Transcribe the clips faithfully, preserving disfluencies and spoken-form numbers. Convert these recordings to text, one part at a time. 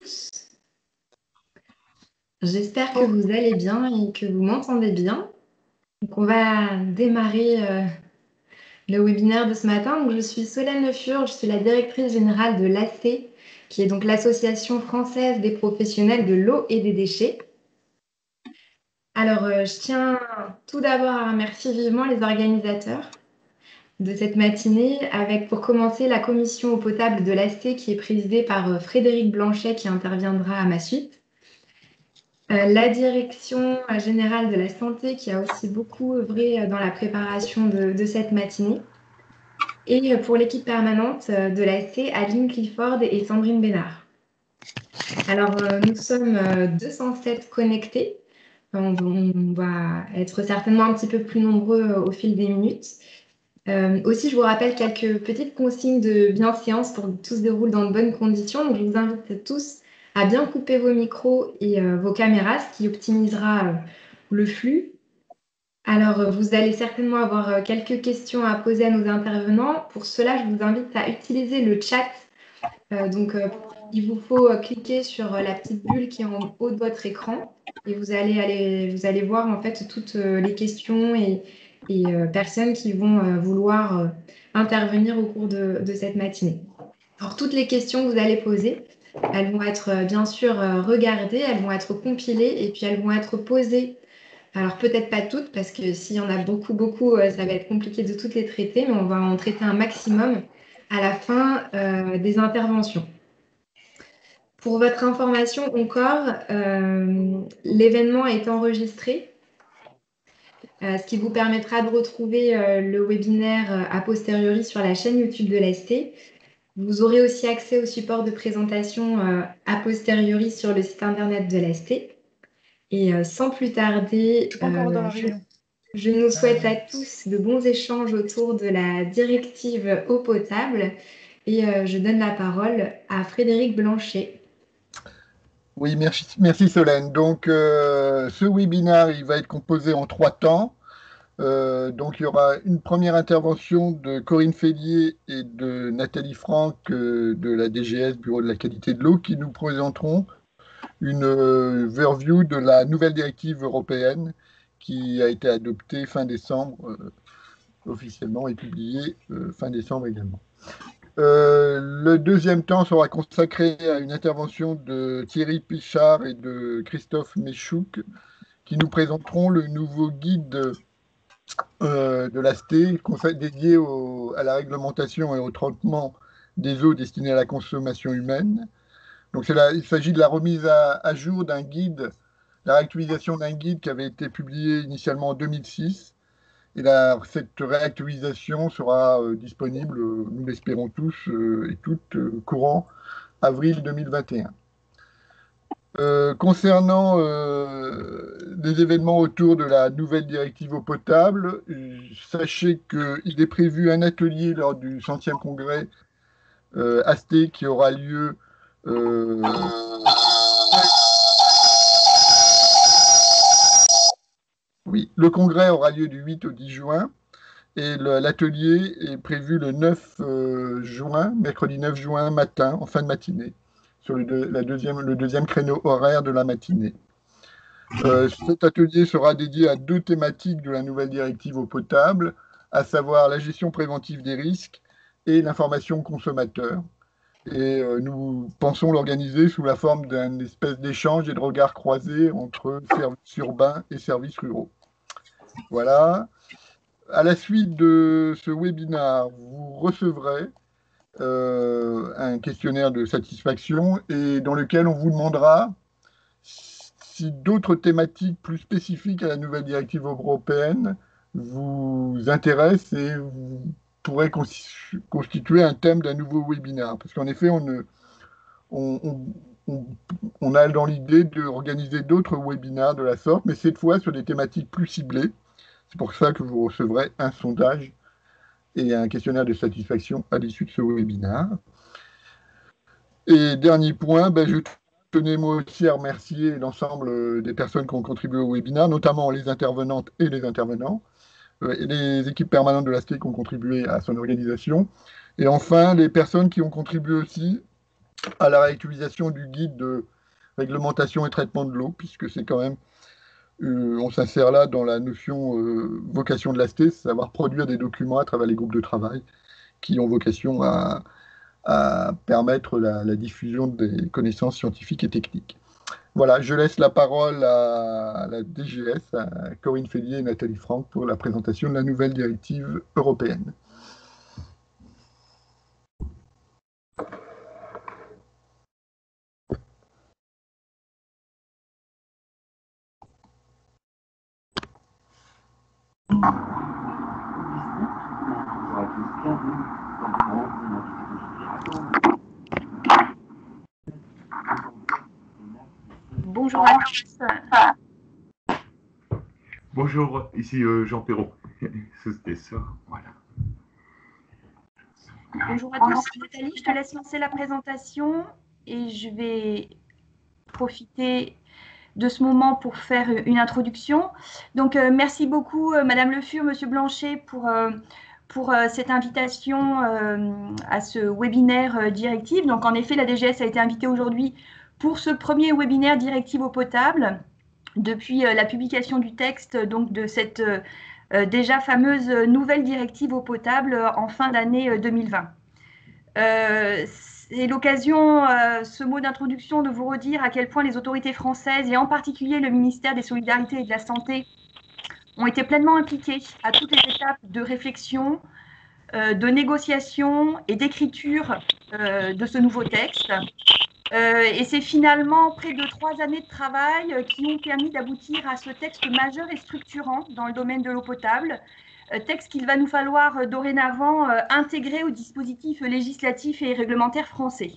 J'espère que vous allez bien et que vous m'entendez bien. Donc, on va démarrer euh, le webinaire de ce matin. Donc, je suis Solène Le Fur, je suis la directrice générale de l'A C, qui est donc l'Association française des professionnels de l'eau et des déchets. Alors, euh, je tiens tout d'abord à remercier vivement les organisateurs de cette matinée, avec pour commencer la commission eau potable de l'A C, qui est présidée par euh, Frédéric Blanchet, qui interviendra à ma suite. Euh, la direction générale de la santé qui a aussi beaucoup œuvré dans la préparation de, de cette matinée. Et pour l'équipe permanente de l'A C, Adeline Clifford et Sandrine Bénard. Alors, euh, nous sommes deux cent sept connectés. On, on va être certainement un petit peu plus nombreux au fil des minutes. Euh, aussi, je vous rappelle quelques petites consignes de bienséance pour que tout se déroule dans de bonnes conditions. Donc, je vous invite tous à bien couper vos micros et euh, vos caméras, ce qui optimisera euh, le flux. Alors, euh, vous allez certainement avoir euh, quelques questions à poser à nos intervenants. Pour cela, je vous invite à utiliser le chat. Euh, donc, euh, il vous faut euh, cliquer sur euh, la petite bulle qui est en haut de votre écran et vous allez, aller, vous allez voir en fait toutes euh, les questions et, et euh, personnes qui vont euh, vouloir euh, intervenir au cours de, de cette matinée. Alors, toutes les questions que vous allez poser, elles vont être euh, bien sûr euh, regardées, elles vont être compilées et puis elles vont être posées. Alors, peut-être pas toutes, parce que s'il y en a beaucoup, beaucoup, euh, ça va être compliqué de toutes les traiter, mais on va en traiter un maximum à la fin euh, des interventions. Pour votre information encore, euh, l'événement est enregistré, euh, ce qui vous permettra de retrouver euh, le webinaire euh, a posteriori sur la chaîne YouTube de l'A S T. Vous aurez aussi accès au support de présentation euh, a posteriori sur le site internet de l'A S T. Et euh, sans plus tarder, euh, je, je nous souhaite à tous de bons échanges autour de la directive eau potable. Et euh, je donne la parole à Frédéric Blanchet. Oui, merci, merci Solène. Donc, euh, ce webinaire, il va être composé en trois temps. Euh, donc, il y aura une première intervention de Corinne Félier et de Nathalie Franck euh, de la D G S, Bureau de la qualité de l'eau, qui nous présenteront une euh, overview de la nouvelle directive européenne qui a été adoptée fin décembre euh, officiellement et publiée euh, fin décembre également. Euh, le deuxième temps sera consacré à une intervention de Thierry Pichard et de Christophe Méchouk qui nous présenteront le nouveau guide euh, de l'A S T dédié au, à la réglementation et au traitement des eaux destinées à la consommation humaine. Donc la, il s'agit de la remise à, à jour d'un guide, la réactualisation d'un guide qui avait été publié initialement en deux mille six. Et la, cette réactualisation sera euh, disponible, euh, nous l'espérons tous euh, et toutes, euh, courant avril deux mille vingt et un. Euh, concernant euh, les événements autour de la nouvelle directive eau potable, euh, sachez qu'il est prévu un atelier lors du centième congrès euh, A S T qui aura lieu euh, oui, le congrès aura lieu du huit au dix juin. Et l'atelier est prévu le neuf juin, mercredi neuf juin matin, en fin de matinée, sur le, de, la deuxième, le deuxième créneau horaire de la matinée. Euh, cet atelier sera dédié à deux thématiques de la nouvelle directive eau potable, à savoir la gestion préventive des risques et l'information consommateur. Et euh, nous pensons l'organiser sous la forme d'un espèce d'échange et de regard croisés entre services urbains et services ruraux. Voilà. À la suite de ce webinaire, vous recevrez euh, un questionnaire de satisfaction et dans lequel on vous demandera si d'autres thématiques plus spécifiques à la nouvelle directive européenne vous intéressent et vous pourrez constituer un thème d'un nouveau webinaire. Parce qu'en effet, on, ne, on, on, on a dans l'idée d'organiser d'autres webinaires de la sorte, mais cette fois sur des thématiques plus ciblées. C'est pour ça que vous recevrez un sondage et un questionnaire de satisfaction à l'issue de ce webinaire. Et dernier point, ben, je tenais moi aussi à remercier l'ensemble des personnes qui ont contribué au webinaire, notamment les intervenantes et les intervenants, et les équipes permanentes de l'A S T qui ont contribué à son organisation. Et enfin, les personnes qui ont contribué aussi à la réactualisation du guide de réglementation et traitement de l'eau, puisque c'est quand même, euh, on s'insère là dans la notion euh, vocation de l'A S T, c'est savoir produire des documents à travers les groupes de travail qui ont vocation à, à permettre la, la diffusion des connaissances scientifiques et techniques. Voilà, je laisse la parole à la D G S, à Corinne Félier et Nathalie Franck pour la présentation de la nouvelle directive européenne. Bonjour à tous. Bonjour, ici euh, Jean Perrault. C'était ça, voilà. Bonjour à tous. Nathalie, je te laisse lancer la présentation et je vais profiter de ce moment pour faire une introduction. Donc, euh, merci beaucoup, euh, Madame Le Fur, Monsieur Blanchet, pour, euh, pour euh, cette invitation euh, à ce webinaire euh, directive. Donc, en effet, la D G S a été invitée aujourd'hui pour ce premier webinaire directive eau potable depuis euh, la publication du texte donc, de cette euh, euh, déjà fameuse nouvelle directive eau potable euh, en fin d'année euh, deux mille vingt. Euh, c'est l'occasion, euh, ce mot d'introduction, de vous redire à quel point les autorités françaises, et en particulier le ministère des Solidarités et de la Santé, ont été pleinement impliqués à toutes les étapes de réflexion, euh, de négociation et d'écriture euh, de ce nouveau texte. Euh, et c'est finalement près de trois années de travail euh, qui ont permis d'aboutir à ce texte majeur et structurant dans le domaine de l'eau potable, texte qu'il va nous falloir euh, dorénavant euh, intégrer au dispositif législatif et réglementaire français.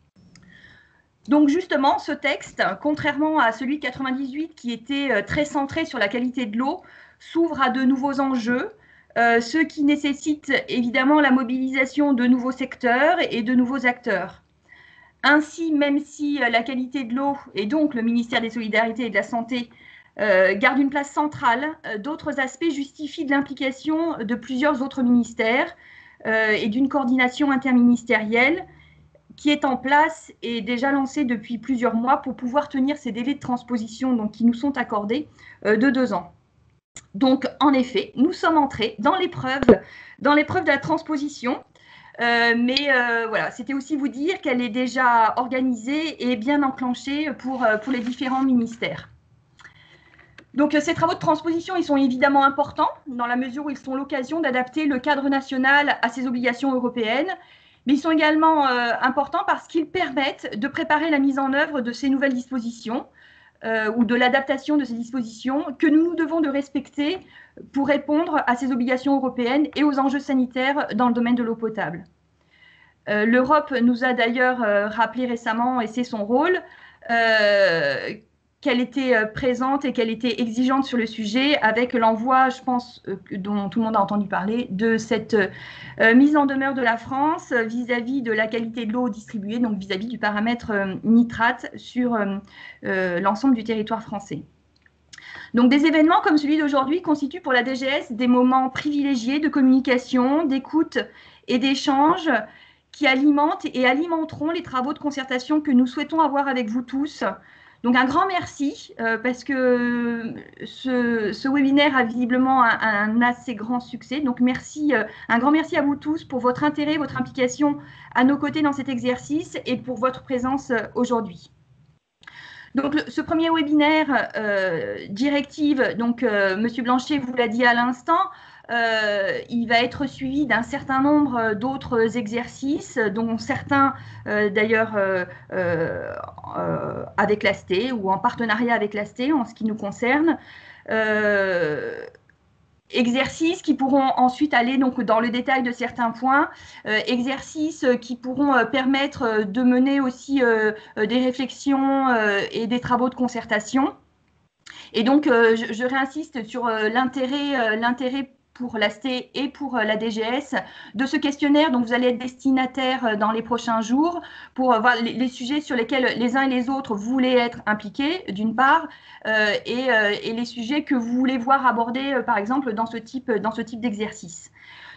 Donc justement, ce texte, contrairement à celui de quatre-vingt-dix-huit qui était euh, très centré sur la qualité de l'eau, s'ouvre à de nouveaux enjeux, euh, ce qui nécessite évidemment la mobilisation de nouveaux secteurs et de nouveaux acteurs. Ainsi, même si euh, la qualité de l'eau et donc le ministère des Solidarités et de la Santé Euh, garde une place centrale, euh, d'autres aspects justifient de l'implication de plusieurs autres ministères euh, et d'une coordination interministérielle qui est en place et déjà lancée depuis plusieurs mois pour pouvoir tenir ces délais de transposition donc, qui nous sont accordés euh, de deux ans. Donc, en effet, nous sommes entrés dans l'épreuve, dans l'épreuve de la transposition. Euh, mais euh, voilà, c'était aussi vous dire qu'elle est déjà organisée et bien enclenchée pour, pour les différents ministères. Donc, ces travaux de transposition, ils sont évidemment importants dans la mesure où ils sont l'occasion d'adapter le cadre national à ses obligations européennes, mais ils sont également euh, importants parce qu'ils permettent de préparer la mise en œuvre de ces nouvelles dispositions euh, ou de l'adaptation de ces dispositions que nous nous devons de respecter pour répondre à ces obligations européennes et aux enjeux sanitaires dans le domaine de l'eau potable. Euh, L'Europe nous a d'ailleurs euh, rappelé récemment, et c'est son rôle, euh, qu'elle était présente et qu'elle était exigeante sur le sujet avec l'envoi, je pense, euh, dont tout le monde a entendu parler, de cette euh, mise en demeure de la France vis-à-vis de la qualité de l'eau distribuée, donc vis-à-vis du paramètre euh, nitrate sur euh, euh, l'ensemble du territoire français. Donc des événements comme celui d'aujourd'hui constituent pour la D G S des moments privilégiés de communication, d'écoute et d'échange qui alimentent et alimenteront les travaux de concertation que nous souhaitons avoir avec vous tous. Donc un grand merci euh, parce que ce, ce webinaire a visiblement un, un assez grand succès. Donc merci, euh, un grand merci à vous tous pour votre intérêt, votre implication à nos côtés dans cet exercice et pour votre présence euh, aujourd'hui. Donc le, ce premier webinaire euh, directive, donc euh, Monsieur Blanchet vous l'a dit à l'instant, Euh, il va être suivi d'un certain nombre d'autres exercices, dont certains euh, d'ailleurs euh, euh, avec l'A S T ou en partenariat avec l'A S T en ce qui nous concerne. Euh, exercices qui pourront ensuite aller donc dans le détail de certains points, euh, exercices qui pourront euh, permettre de mener aussi euh, des réflexions euh, et des travaux de concertation. Et donc, euh, je, je réinsiste sur euh, l'intérêt euh, l'intérêt pour l'A S T et pour la D G S de ce questionnaire dont vous allez être destinataire dans les prochains jours pour voir les, les sujets sur lesquels les uns et les autres voulaient être impliqués, d'une part, euh, et, euh, et les sujets que vous voulez voir abordés, euh, par exemple, dans ce type, dans ce type d'exercice.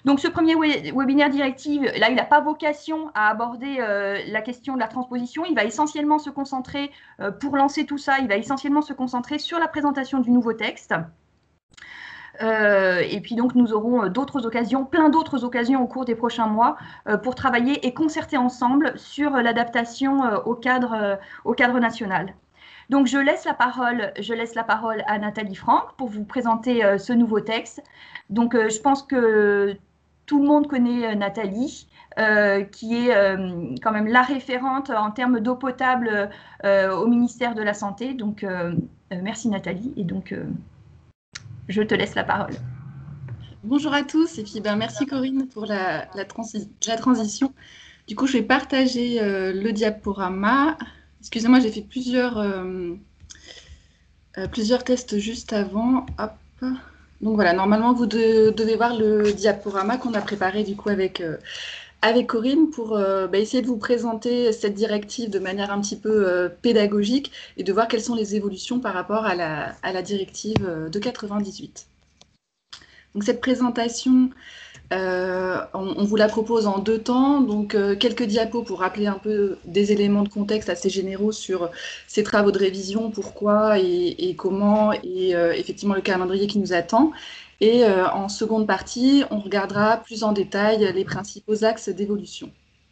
Donc, ce premier webinaire directive, là, il n'a pas vocation à aborder euh, la question de la transposition. Il va essentiellement se concentrer, euh, pour lancer tout ça, il va essentiellement se concentrer sur la présentation du nouveau texte. Euh, et puis donc, nous aurons d'autres occasions, plein d'autres occasions au cours des prochains mois euh, pour travailler et concerter ensemble sur l'adaptation euh, au cadre, euh, au cadre national. Donc, je laisse la parole, je laisse la parole à Nathalie Franck pour vous présenter euh, ce nouveau texte. Donc, euh, je pense que tout le monde connaît euh, Nathalie, euh, qui est euh, quand même la référente en termes d'eau potable euh, au ministère de la Santé. Donc, euh, euh, merci Nathalie. Et donc, euh, je te laisse la parole. Bonjour à tous, et puis ben, merci Corinne pour la, la, transi la transition. Du coup, je vais partager euh, le diaporama. Excusez-moi, j'ai fait plusieurs, euh, euh, plusieurs tests juste avant. Hop. Donc voilà, normalement, vous de, devez voir le diaporama qu'on a préparé du coup avec, euh, avec Corinne pour euh, bah, essayer de vous présenter cette directive de manière un petit peu euh, pédagogique et de voir quelles sont les évolutions par rapport à la, à la directive de quatre-vingt-dix-huit. Donc cette présentation, euh, on, on vous la propose en deux temps. Donc euh, quelques diapos pour rappeler un peu des éléments de contexte assez généraux sur ces travaux de révision, pourquoi et, et comment, et euh, effectivement le calendrier qui nous attend. Et euh, en seconde partie, on regardera plus en détail les principaux axes d'évolution.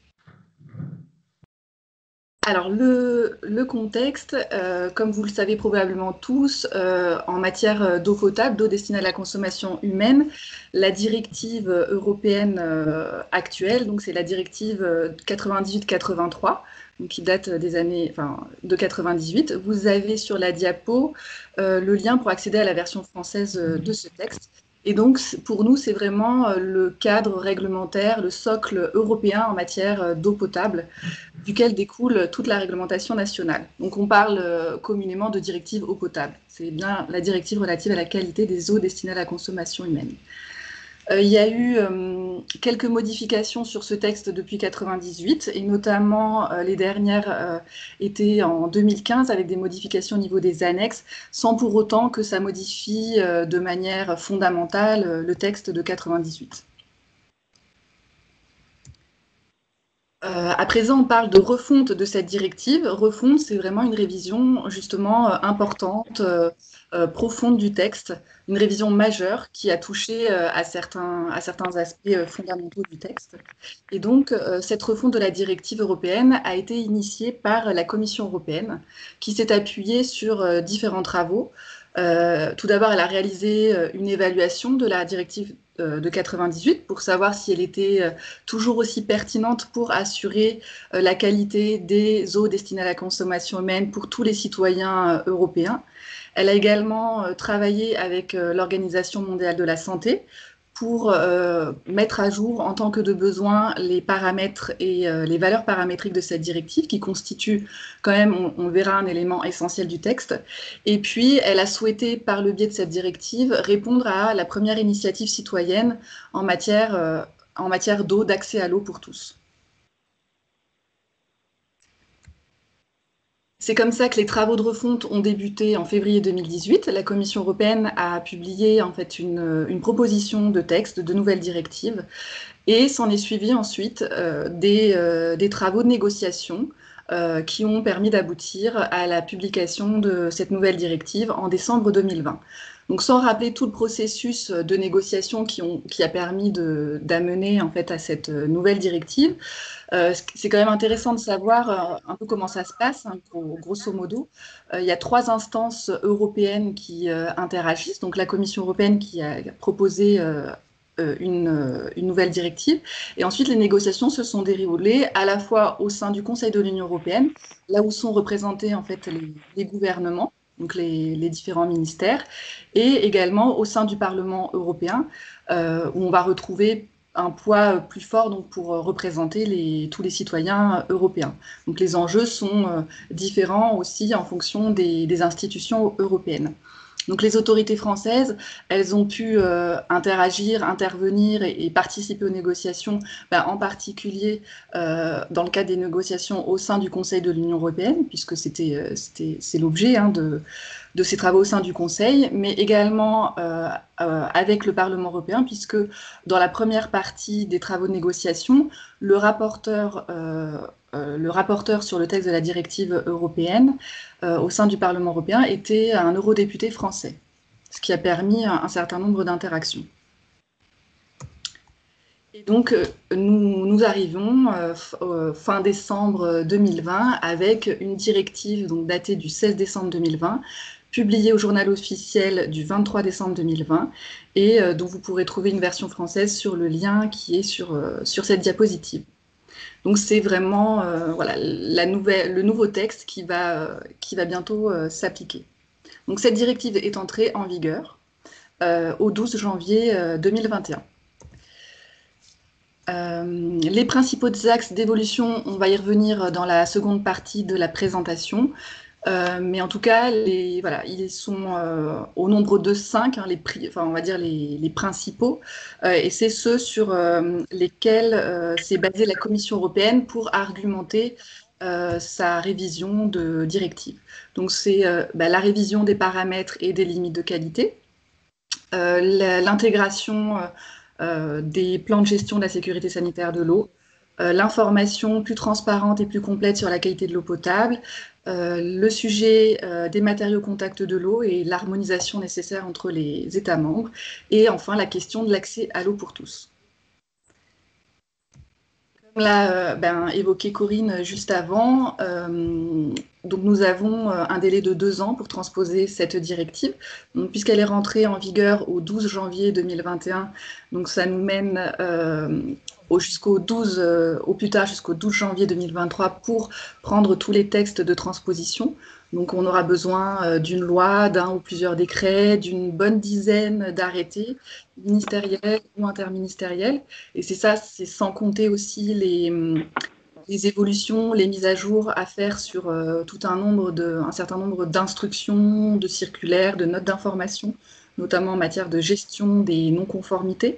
Alors, le, le contexte, euh, comme vous le savez probablement tous, euh, en matière d'eau potable, d'eau destinée à la consommation humaine, la directive européenne euh, actuelle, donc c'est la directive quatre-vingt-dix-huit quatre-vingt-trois, donc qui date des années, enfin, de quatre-vingt-dix-huit. Vous avez sur la diapo euh, le lien pour accéder à la version française de ce texte. Et donc, pour nous, c'est vraiment le cadre réglementaire, le socle européen en matière d'eau potable, duquel découle toute la réglementation nationale. Donc, on parle communément de directive eau potable. C'est bien la directive relative à la qualité des eaux destinées à la consommation humaine. Euh, il y a eu euh, quelques modifications sur ce texte depuis quatre-vingt-dix-huit, et notamment euh, les dernières euh, étaient en deux mille quinze avec des modifications au niveau des annexes, sans pour autant que ça modifie euh, de manière fondamentale euh, le texte de quatre-vingt-dix-huit. Euh, à présent, on parle de refonte de cette directive. Refonte, c'est vraiment une révision justement euh, importante, euh, euh, profonde du texte, une révision majeure qui a touché euh, à, certains, à certains aspects euh, fondamentaux du texte. Et donc, euh, cette refonte de la directive européenne a été initiée par la Commission européenne, qui s'est appuyée sur euh, différents travaux. Euh, tout d'abord, elle a réalisé euh, une évaluation de la directive de quatre-vingt-dix-huit pour savoir si elle était toujours aussi pertinente pour assurer la qualité des eaux destinées à la consommation humaine pour tous les citoyens européens. Elle a également travaillé avec l'Organisation mondiale de la santé pour euh, mettre à jour en tant que de besoin les paramètres et euh, les valeurs paramétriques de cette directive qui constituent quand même, on, on verra, un élément essentiel du texte. Et puis, elle a souhaité, par le biais de cette directive, répondre à la première initiative citoyenne en matière, euh, en matière d'eau, d'accès à l'eau pour tous. C'est comme ça que les travaux de refonte ont débuté en février deux mille dix-huit. La Commission européenne a publié en fait une, une proposition de texte de nouvelles directives et s'en est suivi ensuite euh, des, euh, des travaux de négociation euh, qui ont permis d'aboutir à la publication de cette nouvelle directive en décembre deux mille vingt. Donc, sans rappeler tout le processus de négociation qui, ont, qui a permis d'amener en fait à cette nouvelle directive, euh, c'est quand même intéressant de savoir euh, un peu comment ça se passe, hein, grosso modo. Euh, il y a trois instances européennes qui euh, interagissent. Donc, la Commission européenne qui a proposé euh, une, une nouvelle directive. Et ensuite, les négociations se sont déroulées à la fois au sein du Conseil de l'Union européenne, là où sont représentés en fait les, les gouvernements, donc les, les différents ministères, et également au sein du Parlement européen, euh, où on va retrouver un poids plus fort donc, pour représenter les, tous les citoyens européens. Donc les enjeux sont euh, différents aussi en fonction des, des institutions européennes. Donc les autorités françaises, elles ont pu euh, interagir, intervenir et, et participer aux négociations, ben, en particulier euh, dans le cadre des négociations au sein du Conseil de l'Union européenne, puisque c'était, euh, c'était, c'est l'objet hein, de, de ces travaux au sein du Conseil, mais également euh, euh, avec le Parlement européen, puisque dans la première partie des travaux de négociation, le rapporteur, euh, euh, le rapporteur sur le texte de la directive européenne euh, au sein du Parlement européen était un eurodéputé français, ce qui a permis un, un certain nombre d'interactions. Et donc, euh, nous, nous arrivons euh, euh, fin décembre deux mille vingt avec une directive donc, datée du seize décembre deux mille vingt, publiée au journal officiel du vingt-trois décembre deux mille vingt, et euh, dont vous pourrez trouver une version française sur le lien qui est sur, euh, sur cette diapositive. Donc c'est vraiment euh, voilà, la nouvelle, le nouveau texte qui va, euh, qui va bientôt euh, s'appliquer. Donc cette directive est entrée en vigueur euh, au douze janvier euh, deux mille vingt et un. Euh, les principaux axes d'évolution, on va y revenir dans la seconde partie de la présentation. Euh, mais en tout cas, les, voilà, ils sont euh, au nombre de cinq, hein, les, enfin, on va dire les, les principaux, euh, et c'est ceux sur euh, lesquels euh, s'est basée la Commission européenne pour argumenter euh, sa révision de directive. Donc c'est euh, bah, la révision des paramètres et des limites de qualité, euh, l'intégration euh, euh, des plans de gestion de la sécurité sanitaire de l'eau, euh, l'information plus transparente et plus complète sur la qualité de l'eau potable, Euh, le sujet euh, des matériaux contact de l'eau et l'harmonisation nécessaire entre les États membres, et enfin la question de l'accès à l'eau pour tous. Comme l'a euh, ben, évoqué Corinne juste avant, euh, donc nous avons un délai de deux ans pour transposer cette directive, puisqu'elle est rentrée en vigueur au douze janvier deux mille vingt et un, donc ça nous mène euh, jusqu'au douze, euh, au plus tard jusqu'au douze janvier deux mille vingt-trois pour prendre tous les textes de transposition. Donc on aura besoin euh, d'une loi, d'un ou plusieurs décrets, d'une bonne dizaine d'arrêtés ministériels ou interministériels. Et c'est ça, c'est sans compter aussi les, les évolutions, les mises à jour à faire sur euh, tout un nombre de, un certain nombre d'instructions, de circulaires, de notes d'information, notamment en matière de gestion des non-conformités.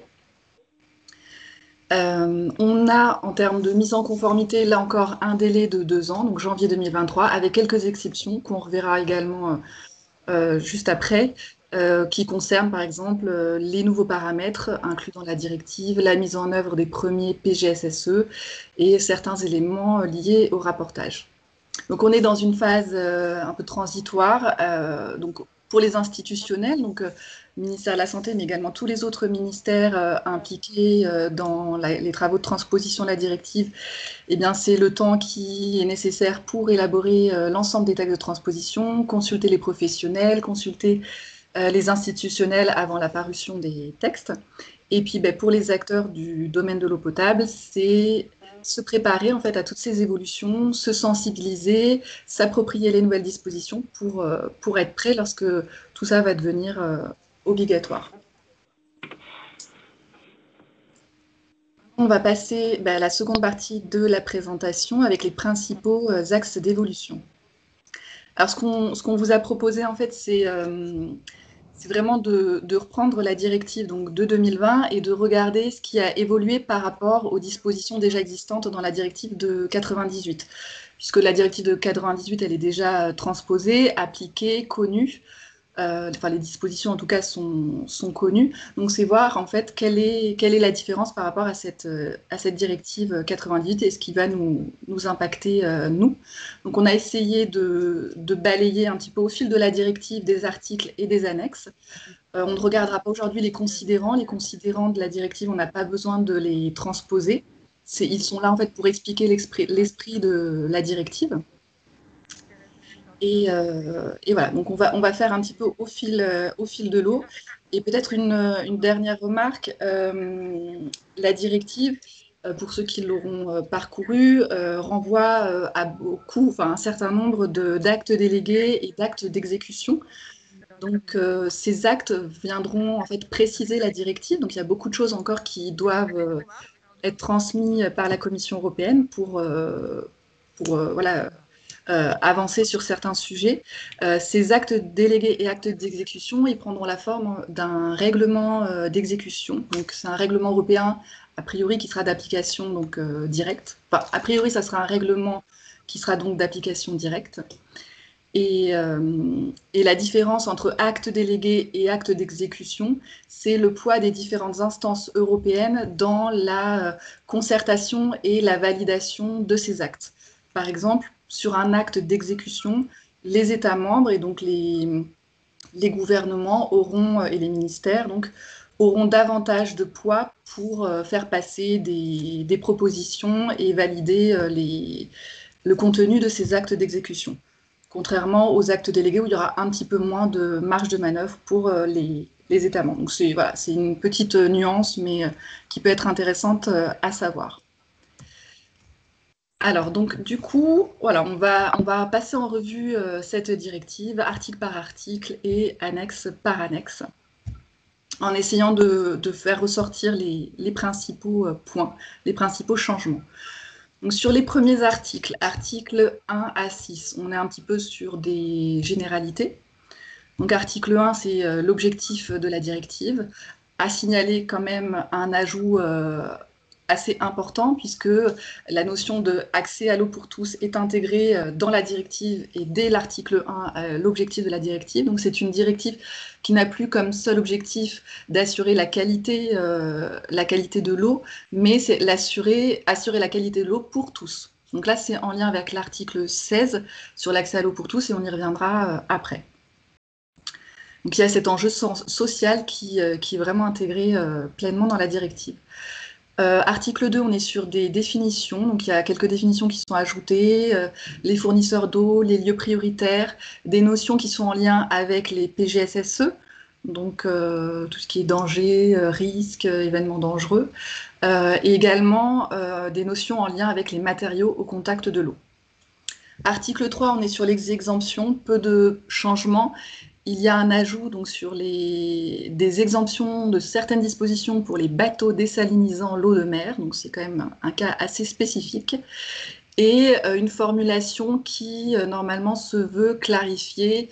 Euh, on a, en termes de mise en conformité, là encore, un délai de deux ans, donc janvier deux mille vingt-trois, avec quelques exceptions qu'on reverra également euh, juste après, euh, qui concernent par exemple euh, les nouveaux paramètres inclus dans la directive, la mise en œuvre des premiers P G S S E et certains éléments liés au rapportage. Donc on est dans une phase euh, un peu transitoire, euh, donc pour les institutionnels, donc euh, ministère de la Santé, mais également tous les autres ministères euh, impliqués euh, dans la, les travaux de transposition de la directive, eh bien, c'est le temps qui est nécessaire pour élaborer euh, l'ensemble des textes de transposition, consulter les professionnels, consulter euh, les institutionnels avant la parution des textes. Et puis, ben, pour les acteurs du domaine de l'eau potable, c'est se préparer en fait à toutes ces évolutions, se sensibiliser, s'approprier les nouvelles dispositions pour, euh, pour être prêt lorsque tout ça va devenir euh, obligatoire. On va passer ben, à la seconde partie de la présentation avec les principaux euh, axes d'évolution. Alors, ce qu'on ce qu'on vous a proposé, en fait, c'est euh, c'est vraiment de, de reprendre la directive donc, de deux mille vingt et de regarder ce qui a évolué par rapport aux dispositions déjà existantes dans la directive de quatre-vingt-dix-huit. Puisque la directive de quatre-vingt-dix-huit, elle est déjà transposée, appliquée, connue. Euh, enfin, les dispositions, en tout cas, sont, sont connues. Donc, c'est voir, en fait, quelle est, quelle est la différence par rapport à cette, à cette directive quatre-vingt-dix-huit et ce qui va nous, nous impacter, euh, nous. Donc, on a essayé de, de balayer un petit peu au fil de la directive des articles et des annexes. Euh, on ne regardera pas aujourd'hui les considérants. Les considérants de la directive, on n'a pas besoin de les transposer. Ils sont là, en fait, pour expliquer l'esprit, l'esprit de la directive. Et, euh, et voilà, donc on va, on va faire un petit peu au fil, euh, au fil de l'eau. Et peut-être une, une dernière remarque, euh, la directive, euh, pour ceux qui l'auront euh, parcouru, euh, renvoie euh, à beaucoup, enfin un certain nombre d'actes délégués et d'actes d'exécution. Donc euh, ces actes viendront en fait préciser la directive. Donc il y a beaucoup de choses encore qui doivent euh, être transmises par la Commission européenne pour, euh, pour euh, voilà, euh, avancer sur certains sujets. Euh, ces actes délégués et actes d'exécution, ils prendront la forme d'un règlement euh, d'exécution. Donc c'est un règlement européen, a priori, qui sera d'application donc euh, directe. Enfin, a priori, ça sera un règlement qui sera donc d'application directe. Et, euh, et la différence entre actes délégués et actes d'exécution, c'est le poids des différentes instances européennes dans la euh, concertation et la validation de ces actes. Par exemple, sur un acte d'exécution, les États membres et donc les, les gouvernements auront, et les ministères donc, auront davantage de poids pour euh, faire passer des, des propositions et valider euh, les, le contenu de ces actes d'exécution. Contrairement aux actes délégués où il y aura un petit peu moins de marge de manœuvre pour euh, les, les États membres. Donc c'est voilà, c'est une petite euh, nuance, mais euh, qui peut être intéressante euh, à savoir. Alors, donc, du coup, voilà, on va, on va passer en revue euh, cette directive, article par article et annexe par annexe, en essayant de, de faire ressortir les, les principaux euh, points, les principaux changements. Donc, sur les premiers articles, articles un à six, on est un petit peu sur des généralités. Donc, article un, c'est euh, l'objectif de la directive. À signaler quand même un ajout euh, assez important, puisque la notion d'accès à l'eau pour tous est intégrée euh, dans la directive et dès l'article un, euh, l'objectif de la directive. Donc, c'est une directive qui n'a plus comme seul objectif d'assurer la qualité, euh, la qualité de l'eau, mais c'est l'assurer, assurer la qualité de l'eau pour tous. Donc là, c'est en lien avec l'article seize sur l'accès à l'eau pour tous et on y reviendra euh, après. Donc il y a cet enjeu social qui, euh, qui est vraiment intégré euh, pleinement dans la directive. Euh, article deux, on est sur des définitions. Donc il y a quelques définitions qui sont ajoutées, euh, les fournisseurs d'eau, les lieux prioritaires, des notions qui sont en lien avec les P G S S E, donc euh, tout ce qui est danger, euh, risque, euh, événements dangereux, euh, et également euh, des notions en lien avec les matériaux au contact de l'eau. Article trois, on est sur les exemptions, peu de changements. Il y a un ajout donc, sur les... des exemptions de certaines dispositions pour les bateaux désalinisant l'eau de mer, donc c'est quand même un cas assez spécifique, et euh, une formulation qui euh, normalement se veut clarifier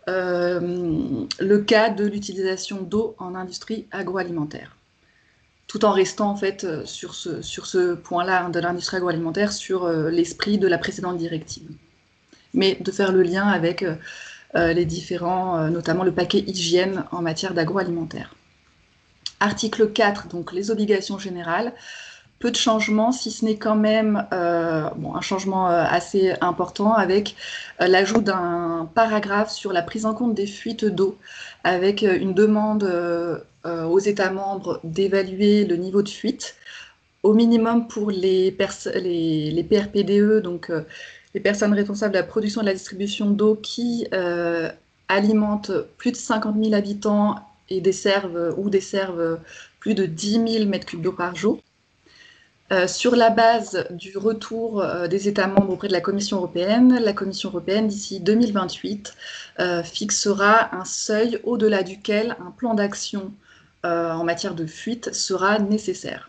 euh, le cas de l'utilisation d'eau en industrie agroalimentaire, tout en restant en fait sur ce, sur ce point-là de l'industrie agroalimentaire, sur euh, l'esprit de la précédente directive, mais de faire le lien avec euh, Euh, les différents, euh, notamment le paquet hygiène en matière d'agroalimentaire. Article quatre, donc les obligations générales. Peu de changements, si ce n'est quand même euh, bon, un changement euh, assez important avec euh, l'ajout d'un paragraphe sur la prise en compte des fuites d'eau, avec euh, une demande euh, euh, aux États membres d'évaluer le niveau de fuite, au minimum pour les, les, les P R P D E, donc euh, les personnes responsables de la production et de la distribution d'eau qui euh, alimentent plus de cinquante mille habitants et desservent ou desservent plus de dix mille mètres cubes d'eau par jour. Euh, sur la base du retour euh, des États membres auprès de la Commission européenne, la Commission européenne, d'ici deux mille vingt-huit, euh, fixera un seuil au-delà duquel un plan d'action euh, en matière de fuite sera nécessaire.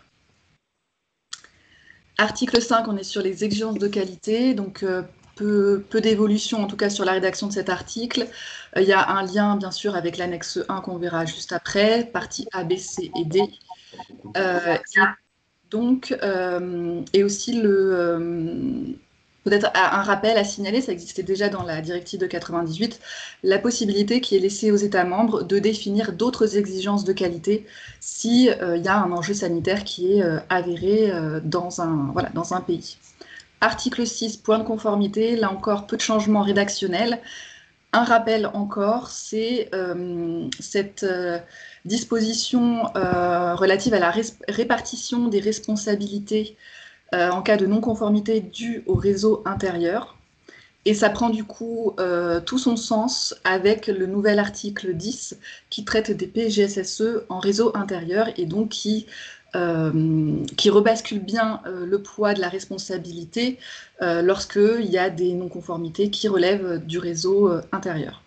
Article cinq, on est sur les exigences de qualité, donc euh, peu, peu d'évolution en tout cas sur la rédaction de cet article. Euh, il y a un lien bien sûr avec l'annexe un qu'on verra juste après, partie A, B, C et D. Euh, et donc, euh, et aussi le... Euh, peut-être un rappel à signaler, ça existait déjà dans la directive de quatre-vingt-dix-huit, la possibilité qui est laissée aux États membres de définir d'autres exigences de qualité s'il euh, y a un enjeu sanitaire qui est euh, avéré euh, dans, un, voilà, dans un pays. Article six, point de conformité, là encore peu de changements rédactionnels. Un rappel encore, c'est euh, cette euh, disposition euh, relative à la répartition des responsabilités Euh, en cas de non-conformité due au réseau intérieur. Et ça prend du coup euh, tout son sens avec le nouvel article dix qui traite des P G S S E en réseau intérieur et donc qui, euh, qui rebascule bien euh, le poids de la responsabilité euh, lorsqu'il y a des non-conformités qui relèvent du réseau euh, intérieur.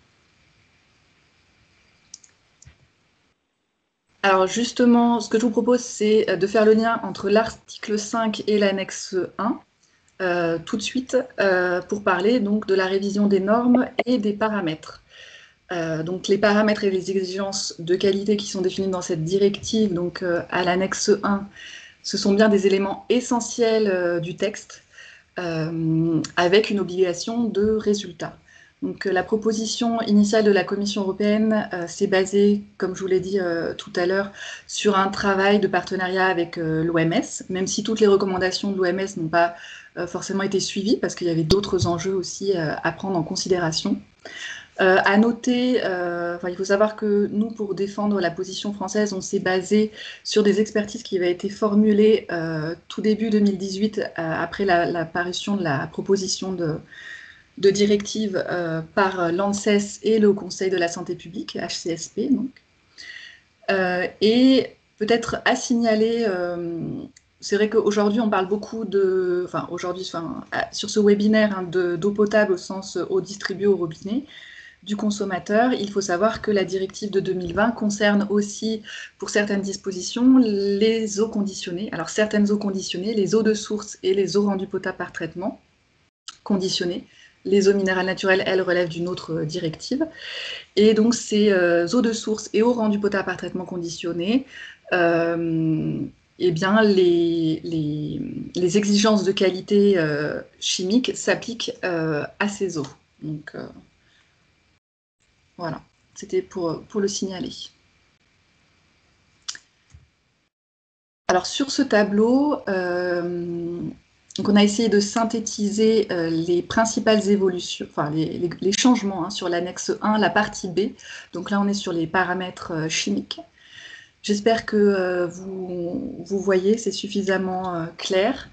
Alors justement, ce que je vous propose, c'est de faire le lien entre l'article cinq et l'annexe un. euh, tout de suite euh, pour parler donc, de la révision des normes et des paramètres. Euh, donc les paramètres et les exigences de qualité qui sont définis dans cette directive, donc euh, à l'annexe un, ce sont bien des éléments essentiels euh, du texte, euh, avec une obligation de résultat. Donc, euh, la proposition initiale de la Commission européenne euh, s'est basée, comme je vous l'ai dit euh, tout à l'heure, sur un travail de partenariat avec euh, l'O M S, même si toutes les recommandations de l'O M S n'ont pas euh, forcément été suivies, parce qu'il y avait d'autres enjeux aussi euh, à prendre en considération. Euh, à noter, euh, il faut savoir que nous, pour défendre la position française, on s'est basé sur des expertises qui avaient été formulées euh, tout début deux mille dix-huit, euh, après la, la parution de la proposition de, de directive euh, par l'ANSES et le Conseil de la santé publique, H C S P. Donc. Euh, et peut-être à signaler, euh, c'est vrai qu'aujourd'hui on parle beaucoup de, enfin aujourd'hui, enfin, sur ce webinaire, hein, d'eau potable au sens eau distribuée au robinet du consommateur. Il faut savoir que la directive de deux mille vingt concerne aussi, pour certaines dispositions, les eaux conditionnées. Alors certaines eaux conditionnées, les eaux de source et les eaux rendues potables par traitement conditionnées. Les eaux minérales naturelles, elles, relèvent d'une autre directive. Et donc ces euh, eaux de source et eaux rendues potables par traitement conditionné, euh, eh bien, les, les, les exigences de qualité euh, chimique s'appliquent euh, à ces eaux. Donc, euh, voilà, c'était pour, pour le signaler. Alors sur ce tableau, euh, donc on a essayé de synthétiser euh, les principales évolutions, enfin les, les, les changements hein, sur l'annexe un, la partie B. Donc là on est sur les paramètres euh, chimiques. J'espère que euh, vous, vous voyez, c'est suffisamment euh, clair.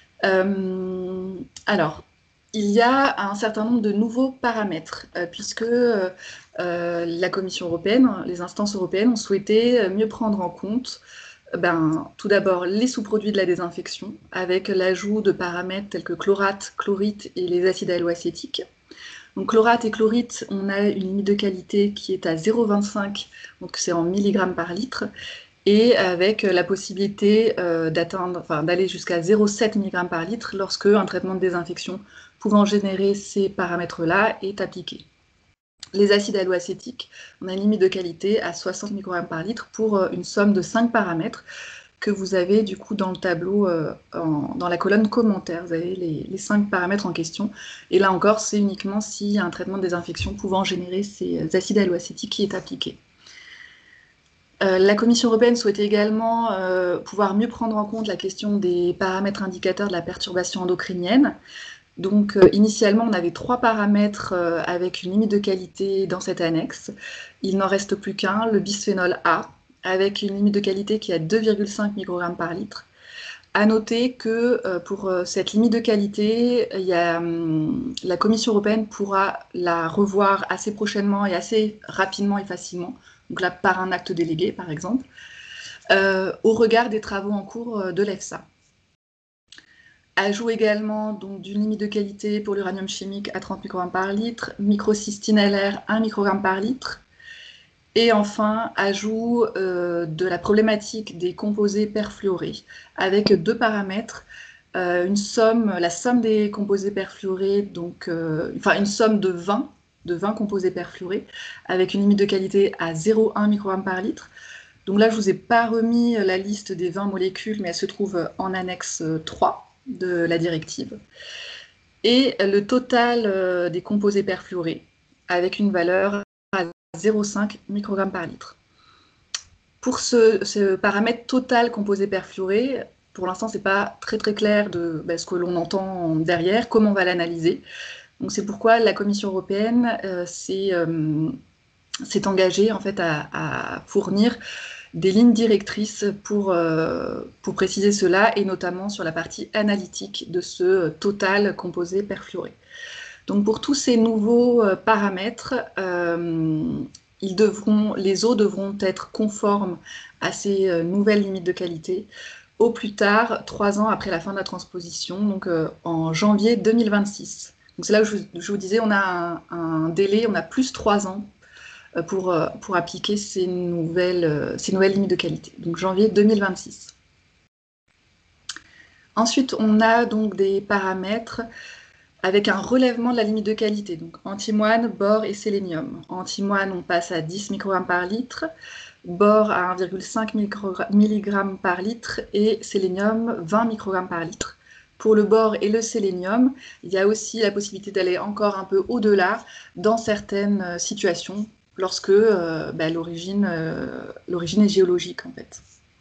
Euh, alors, il y a un certain nombre de nouveaux paramètres, euh, puisque euh, euh, la Commission européenne, les instances européennes ont souhaité mieux prendre en compte ben, tout d'abord les sous-produits de la désinfection, avec l'ajout de paramètres tels que chlorate, chlorite et les acides haloacétiques. Donc chlorate et chlorite, on a une limite de qualité qui est à zéro virgule vingt-cinq, donc c'est en milligrammes par litre, et avec la possibilité euh, d'atteindre, enfin, d'aller jusqu'à zéro virgule sept milligrammes par litre lorsque un traitement de désinfection pouvant générer ces paramètres-là est appliqué. Les acides haloacétiques, on a une limite de qualité à soixante microgrammes par litre pour une somme de cinq paramètres que vous avez du coup dans le tableau, euh, en, dans la colonne commentaires. Vous avez les, les cinq paramètres en question. Et là encore, c'est uniquement s'il y a un traitement de désinfection pouvant générer ces acides haloacétiques qui est appliqué. Euh, la Commission européenne souhaitait également euh, pouvoir mieux prendre en compte la question des paramètres indicateurs de la perturbation endocrinienne. Donc, euh, initialement, on avait trois paramètres euh, avec une limite de qualité dans cette annexe. Il n'en reste plus qu'un, le bisphénol A, avec une limite de qualité qui est à deux virgule cinq microgrammes par litre. À noter que euh, pour euh, cette limite de qualité, il y a, hum, la Commission européenne pourra la revoir assez prochainement et assez rapidement et facilement, donc là par un acte délégué par exemple, euh, au regard des travaux en cours euh, de l'EFSA. Ajout également donc d'une limite de qualité pour l'uranium chimique à trente microgrammes par litre, microcystine L R un microgramme par litre, et enfin ajout euh, de la problématique des composés perfluorés avec deux paramètres, euh, une somme, la somme des composés perfluorés, donc euh, enfin une somme de vingt, de vingt composés perfluorés avec une limite de qualité à zéro virgule un microgramme par litre. Donc là je vous ai pas remis la liste des vingt molécules, mais elle se trouve en annexe trois de la directive, et le total euh, des composés perfluorés avec une valeur à zéro virgule cinq microgrammes par litre. Pour ce, ce paramètre total composé perfluoré, pour l'instant c'est pas très très clair de ben, ce que l'on entend derrière, comment on va l'analyser. Donc c'est pourquoi la Commission européenne euh, s'est euh, engagée en fait à, à fournir des lignes directrices pour, euh, pour préciser cela, et notamment sur la partie analytique de ce total composé perfluoré. Donc pour tous ces nouveaux euh, paramètres, euh, ils devront, les eaux devront être conformes à ces euh, nouvelles limites de qualité au plus tard trois ans après la fin de la transposition, donc euh, en janvier deux mille vingt-six. Donc c'est là où je, je vous disais, on a un, un délai, on a plus trois ans Pour, pour appliquer ces nouvelles, ces nouvelles limites de qualité, donc janvier deux mille vingt-six. Ensuite, on a donc des paramètres avec un relèvement de la limite de qualité, donc antimoine, bore et sélénium. Antimoine, on passe à dix microgrammes par litre, bore à un virgule cinq milligrammes par litre et sélénium vingt microgrammes par litre. Pour le bore et le sélénium, il y a aussi la possibilité d'aller encore un peu au-delà dans certaines situations, lorsque euh, bah, l'origine euh, l'origine est géologique en fait.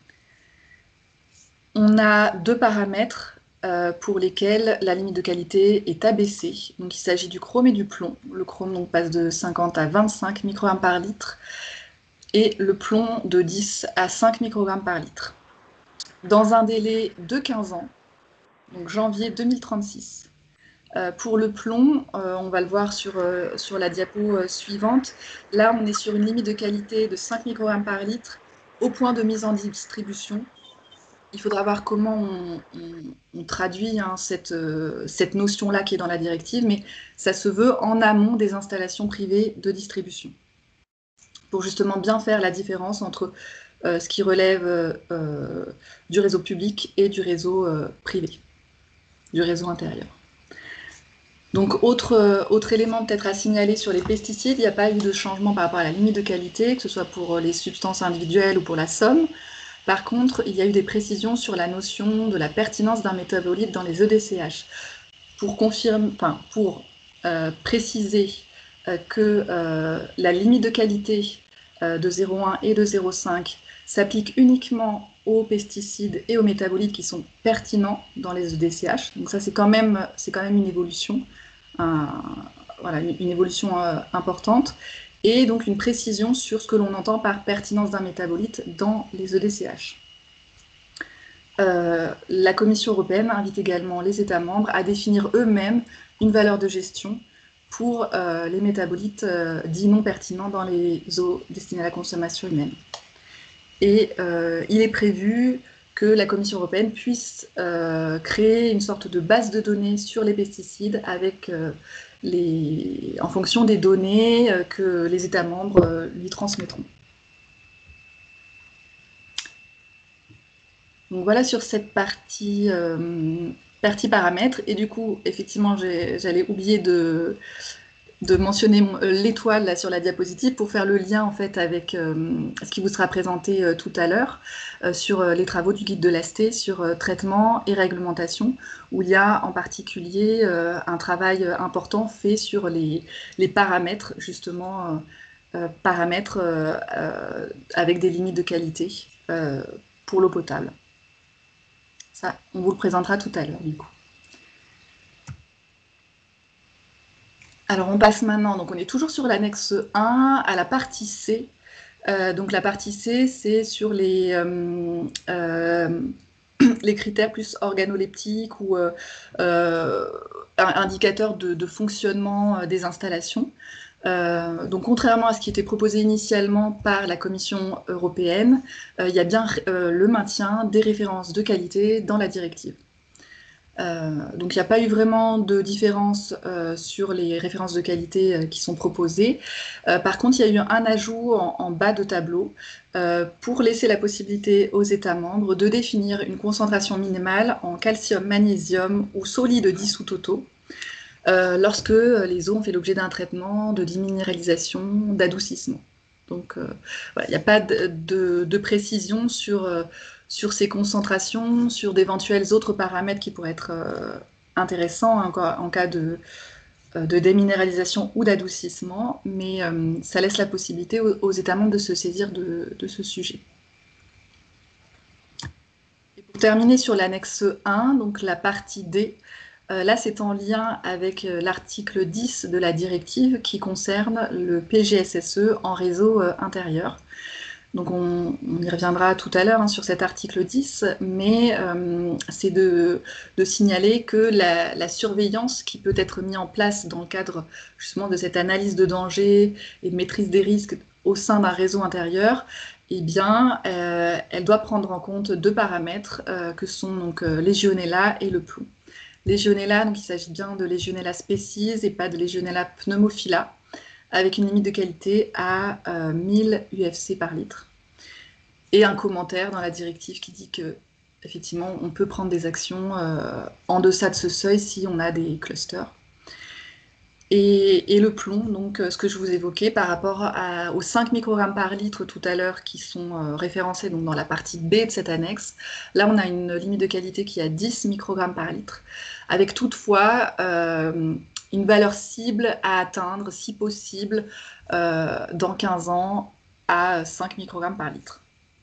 On a deux paramètres euh, pour lesquels la limite de qualité est abaissée. Donc, il s'agit du chrome et du plomb. Le chrome donc, passe de cinquante à vingt-cinq microgrammes par litre et le plomb de dix à cinq microgrammes par litre. Dans un délai de quinze ans, donc janvier deux mille trente-six. Euh, pour le plomb, euh, on va le voir sur, euh, sur la diapo euh, suivante. Là, on est sur une limite de qualité de cinq microgrammes par litre au point de mise en distribution. Il faudra voir comment on, on, on traduit hein, cette, euh, cette notion-là qui est dans la directive, mais ça se veut en amont des installations privées de distribution, pour justement bien faire la différence entre euh, ce qui relève euh, du réseau public et du réseau euh, privé, du réseau intérieur. Donc, autre, euh, autre élément peut-être à signaler sur les pesticides, il n'y a pas eu de changement par rapport à la limite de qualité, que ce soit pour les substances individuelles ou pour la somme. Par contre, il y a eu des précisions sur la notion de la pertinence d'un métabolite dans les E D C H. Pour, confirmer, enfin, pour euh, préciser euh, que euh, la limite de qualité euh, de zéro virgule un et de zéro virgule cinq s'applique uniquement aux pesticides et aux métabolites qui sont pertinents dans les E D C H. Donc ça, c'est quand même, c'est quand même une évolution, un, voilà, une, une évolution euh, importante. Et donc une précision sur ce que l'on entend par pertinence d'un métabolite dans les E D C H. Euh, la Commission européenne invite également les États membres à définir eux-mêmes une valeur de gestion pour euh, les métabolites euh, dits non pertinents dans les eaux destinées à la consommation humaine. Et euh, il est prévu que la Commission européenne puisse euh, créer une sorte de base de données sur les pesticides avec, euh, les, en fonction des données euh, que les États membres euh, lui transmettront. Donc voilà sur cette partie, euh, partie paramètres. Et du coup, effectivement, j'allais oublier de, de mentionner l'étoile sur la diapositive pour faire le lien en fait avec euh, ce qui vous sera présenté euh, tout à l'heure euh, sur euh, les travaux du guide de l'A S T sur euh, traitement et réglementation, où il y a en particulier euh, un travail important fait sur les, les paramètres, justement, euh, euh, paramètres euh, euh, avec des limites de qualité euh, pour l'eau potable. Ça, on vous le présentera tout à l'heure, du coup. Alors, on passe maintenant, donc on est toujours sur l'annexe un, à la partie C. Euh, donc, la partie C, c'est sur les, euh, euh, les critères plus organoleptiques ou euh, euh, indicateurs de, de fonctionnement des installations. Euh, donc, contrairement à ce qui était proposé initialement par la Commission européenne, euh, il y a bien euh, le maintien des références de qualité dans la directive. Euh, donc il n'y a pas eu vraiment de différence euh, sur les références de qualité euh, qui sont proposées. Euh, par contre, il y a eu un ajout en, en bas de tableau euh, pour laisser la possibilité aux États membres de définir une concentration minimale en calcium, magnésium ou solides dissous totaux euh, lorsque les eaux ont fait l'objet d'un traitement de déminéralisation, d'adoucissement. Donc euh, voilà, il n'y a pas de, de, de précision sur... Euh, sur ces concentrations, sur d'éventuels autres paramètres qui pourraient être euh, intéressants en, en cas de, euh, de déminéralisation ou d'adoucissement, mais euh, ça laisse la possibilité aux, aux États membres de se saisir de, de ce sujet. Et pour terminer sur l'annexe un, donc la partie D, euh, là c'est en lien avec euh, l'article dix de la directive qui concerne le P G S S E en réseau euh, intérieur. Donc on, on y reviendra tout à l'heure hein, sur cet article dix, mais euh, c'est de, de signaler que la, la surveillance qui peut être mise en place dans le cadre justement de cette analyse de danger et de maîtrise des risques au sein d'un réseau intérieur, eh bien, euh, elle doit prendre en compte deux paramètres euh, que sont donc euh, Legionella et le plomb. Legionella, donc il s'agit bien de Legionella species et pas de Legionella pneumophila, avec une limite de qualité à euh, mille U F C par litre. Et un commentaire dans la directive qui dit que effectivement, on peut prendre des actions euh, en deçà de ce seuil si on a des clusters. Et, et le plomb, donc ce que je vous évoquais par rapport à, aux cinq microgrammes par litre tout à l'heure qui sont euh, référencés donc, dans la partie B de cette annexe. Là, on a une limite de qualité qui est à dix microgrammes par litre, avec toutefois euh, une valeur cible à atteindre, si possible, euh, dans quinze ans, à cinq microgrammes par litre.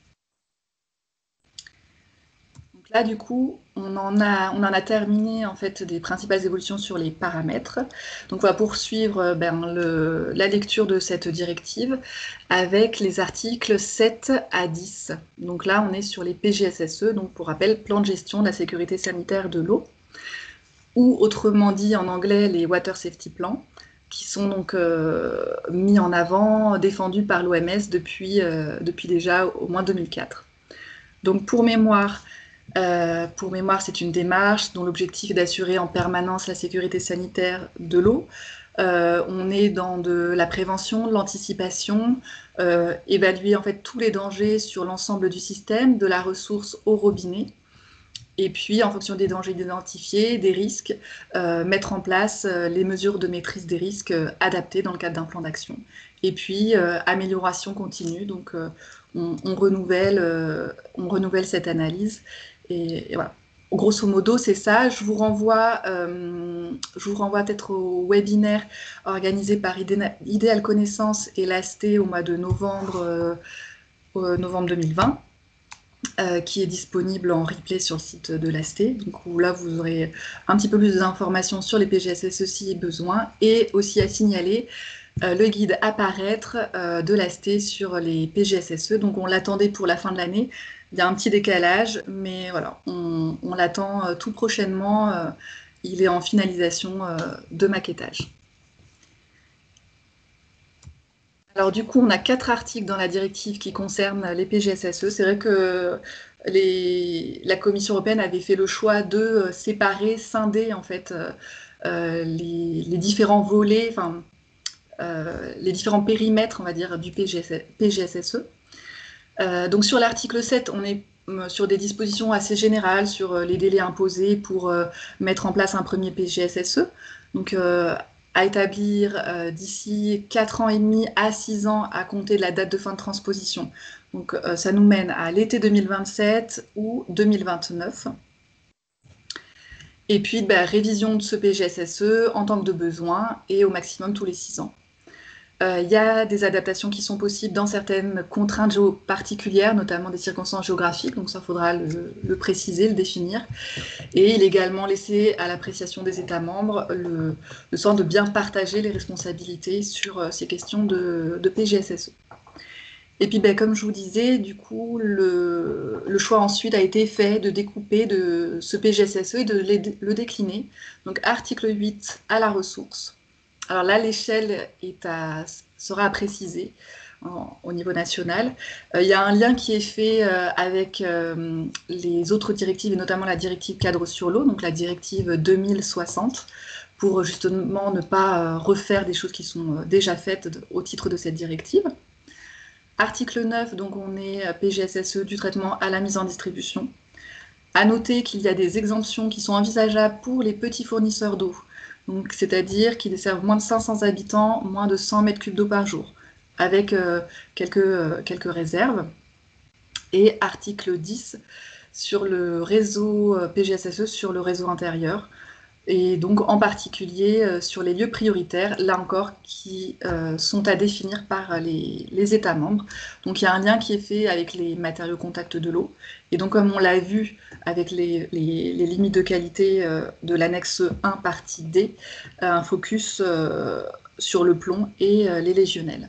Là, du coup, on en a, on en a terminé en fait des principales évolutions sur les paramètres. Donc, on va poursuivre ben, le, la lecture de cette directive avec les articles sept à dix. Donc là, on est sur les P G S S E, donc pour rappel, plan de gestion de la sécurité sanitaire de l'eau, ou autrement dit en anglais, les Water Safety Plans, qui sont donc euh, mis en avant, défendus par l'O M S depuis, euh, depuis déjà au moins deux mille quatre. Donc, pour mémoire, Euh, pour mémoire, c'est une démarche dont l'objectif est d'assurer en permanence la sécurité sanitaire de l'eau. Euh, on est dans de la prévention, de l'anticipation, euh, évaluer en fait tous les dangers sur l'ensemble du système, de la ressource au robinet. Et puis, en fonction des dangers identifiés, des risques, euh, mettre en place euh, les mesures de maîtrise des risques euh, adaptées dans le cadre d'un plan d'action. Et puis, euh, amélioration continue. Donc, euh, on, on, renouvelle, euh, on renouvelle cette analyse. Et, et voilà. Grosso modo, c'est ça. Je vous renvoie, euh, je vous renvoie peut-être au webinaire organisé par Idéal Connaissance et l'A S T au mois de novembre, euh, novembre deux mille vingt, euh, qui est disponible en replay sur le site de l'A S T. Donc où là, vous aurez un petit peu plus d'informations sur les P G S S E si besoin, et aussi à signaler euh, le guide à paraître euh, de l'A S T sur les P G S S E. Donc on l'attendait pour la fin de l'année. Il y a un petit décalage, mais voilà, on, on l'attend euh, tout prochainement. Euh, il est en finalisation euh, de maquettage. Alors du coup, on a quatre articles dans la directive qui concernent les P G S S E. C'est vrai que les, la Commission européenne avait fait le choix de séparer, scinder en fait euh, les, les différents volets, enfin euh, les différents périmètres, on va dire, du P G S S E. Euh, donc sur l'article sept, on est euh, sur des dispositions assez générales sur euh, les délais imposés pour euh, mettre en place un premier P G S S E. Donc euh, à établir euh, d'ici quatre ans et demi à six ans à compter de la date de fin de transposition. Donc euh, ça nous mène à l'été deux mille vingt-sept ou deux mille vingt-neuf. Et puis bah, révision de ce P G S S E en tant que de besoin et au maximum tous les six ans. Il euh, y a des adaptations qui sont possibles dans certaines contraintes particulières, notamment des circonstances géographiques, donc ça faudra le, le préciser, le définir. Et il est également laissé à l'appréciation des États membres le, le soin de bien partager les responsabilités sur euh, ces questions de, de P G S S E. Et puis, ben, comme je vous disais, du coup, le, le choix ensuite a été fait de découper de ce P G S S E et de le, le décliner. Donc, article huit à la ressource. Alors là, l'échelle sera à préciser en, au niveau national. Euh, il y a un lien qui est fait euh, avec euh, les autres directives, et notamment la directive cadre sur l'eau, donc la directive deux mille soixante, pour justement ne pas euh, refaire des choses qui sont euh, déjà faites au titre de cette directive. Article neuf, donc on est P G S S E du traitement à la mise en distribution. À noter qu'il y a des exemptions qui sont envisageables pour les petits fournisseurs d'eau. Donc, c'est-à-dire qu'ils desservent moins de cinq cents habitants, moins de cent mètres cubes d'eau par jour, avec euh, quelques, euh, quelques réserves. Et article dix, sur le réseau euh, P G S S E, sur le réseau intérieur, et donc en particulier euh, sur les lieux prioritaires, là encore, qui euh, sont à définir par les, les États membres. Donc il y a un lien qui est fait avec les matériaux contact de l'eau. Et donc comme on l'a vu avec les, les, les limites de qualité euh, de l'annexe un partie D, un focus euh, sur le plomb et euh, les légionnels.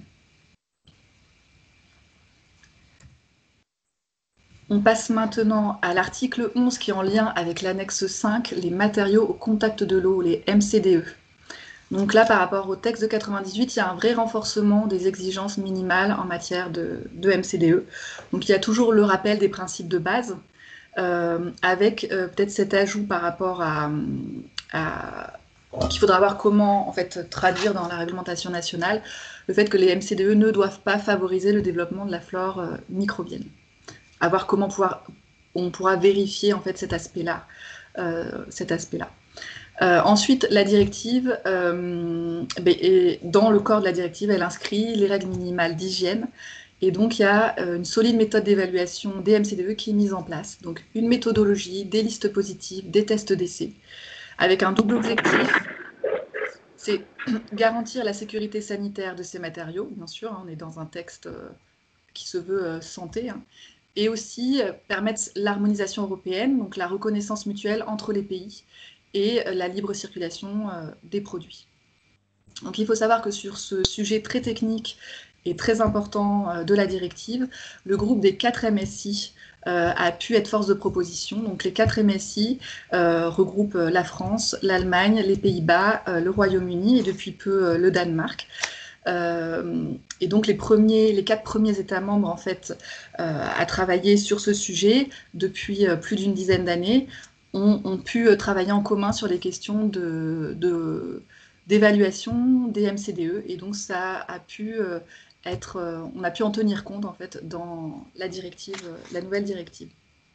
On passe maintenant à l'article onze qui est en lien avec l'annexe cinq, les matériaux au contact de l'eau, les M C D E. Donc là, par rapport au texte de quatre-vingt-dix-huit, il y a un vrai renforcement des exigences minimales en matière de, de M C D E. Donc il y a toujours le rappel des principes de base, euh, avec euh, peut-être cet ajout par rapport à, à qu'il faudra voir comment en fait, traduire dans la réglementation nationale, le fait que les M C D E ne doivent pas favoriser le développement de la flore euh, microbienne. À voir comment pouvoir on pourra vérifier en fait cet aspect-là. Euh, cet aspect-là. Euh, ensuite, la directive, euh, et dans le corps de la directive, elle inscrit les règles minimales d'hygiène. Et donc, il y a une solide méthode d'évaluation D M C D E qui est mise en place. Donc, une méthodologie, des listes positives, des tests d'essai, avec un double objectif. C'est garantir la sécurité sanitaire de ces matériaux, bien sûr, hein, on est dans un texte euh, qui se veut euh, santé, hein, et aussi euh, permettre l'harmonisation européenne, donc la reconnaissance mutuelle entre les pays, et la libre circulation euh, des produits. Donc il faut savoir que sur ce sujet très technique et très important euh, de la directive, le groupe des quatre M S I euh, a pu être force de proposition. Donc les quatre M S I euh, regroupent la France, l'Allemagne, les Pays-Bas, euh, le Royaume-Uni et depuis peu euh, le Danemark. Euh, et donc les, premiers, les quatre premiers États membres en fait, euh, à travailler sur ce sujet depuis euh, plus d'une dizaine d'années ont, ont pu travailler en commun sur les questions de, de, d'évaluation des M C D E, et donc ça a pu euh, être, euh, on a pu en tenir compte en fait dans la directive, la nouvelle directive.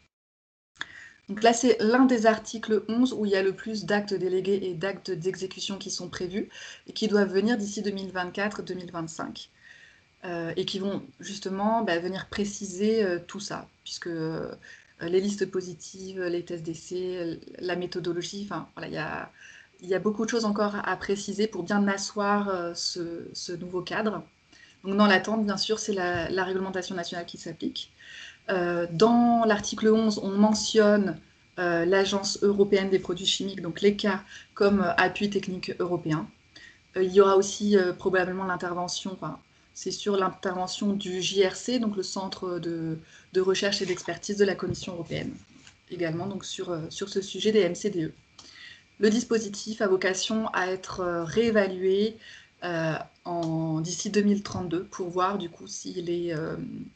Donc là, c'est l'un des articles onze où il y a le plus d'actes délégués et d'actes d'exécution qui sont prévus et qui doivent venir d'ici deux mille vingt-quatre deux mille vingt-cinq. Euh, et qui vont justement bah, venir préciser euh, tout ça, puisque euh, les listes positives, les tests d'essai, la méthodologie, enfin voilà, il y a, y a beaucoup de choses encore à préciser pour bien asseoir euh, ce, ce nouveau cadre. Donc dans l'attente, bien sûr, c'est la, la réglementation nationale qui s'applique. Euh, dans l'article onze, on mentionne euh, l'Agence européenne des produits chimiques, donc l'E C A, comme euh, appui technique européen. Euh, il y aura aussi euh, probablement l'intervention, enfin, c'est sur l'intervention du J R C, donc le Centre de, de recherche et d'expertise de la Commission européenne, également donc sur, euh, sur ce sujet des M C D E. Le dispositif a vocation à être euh, réévalué euh, d'ici deux mille trente-deux pour voir du coup s'il est... Euh,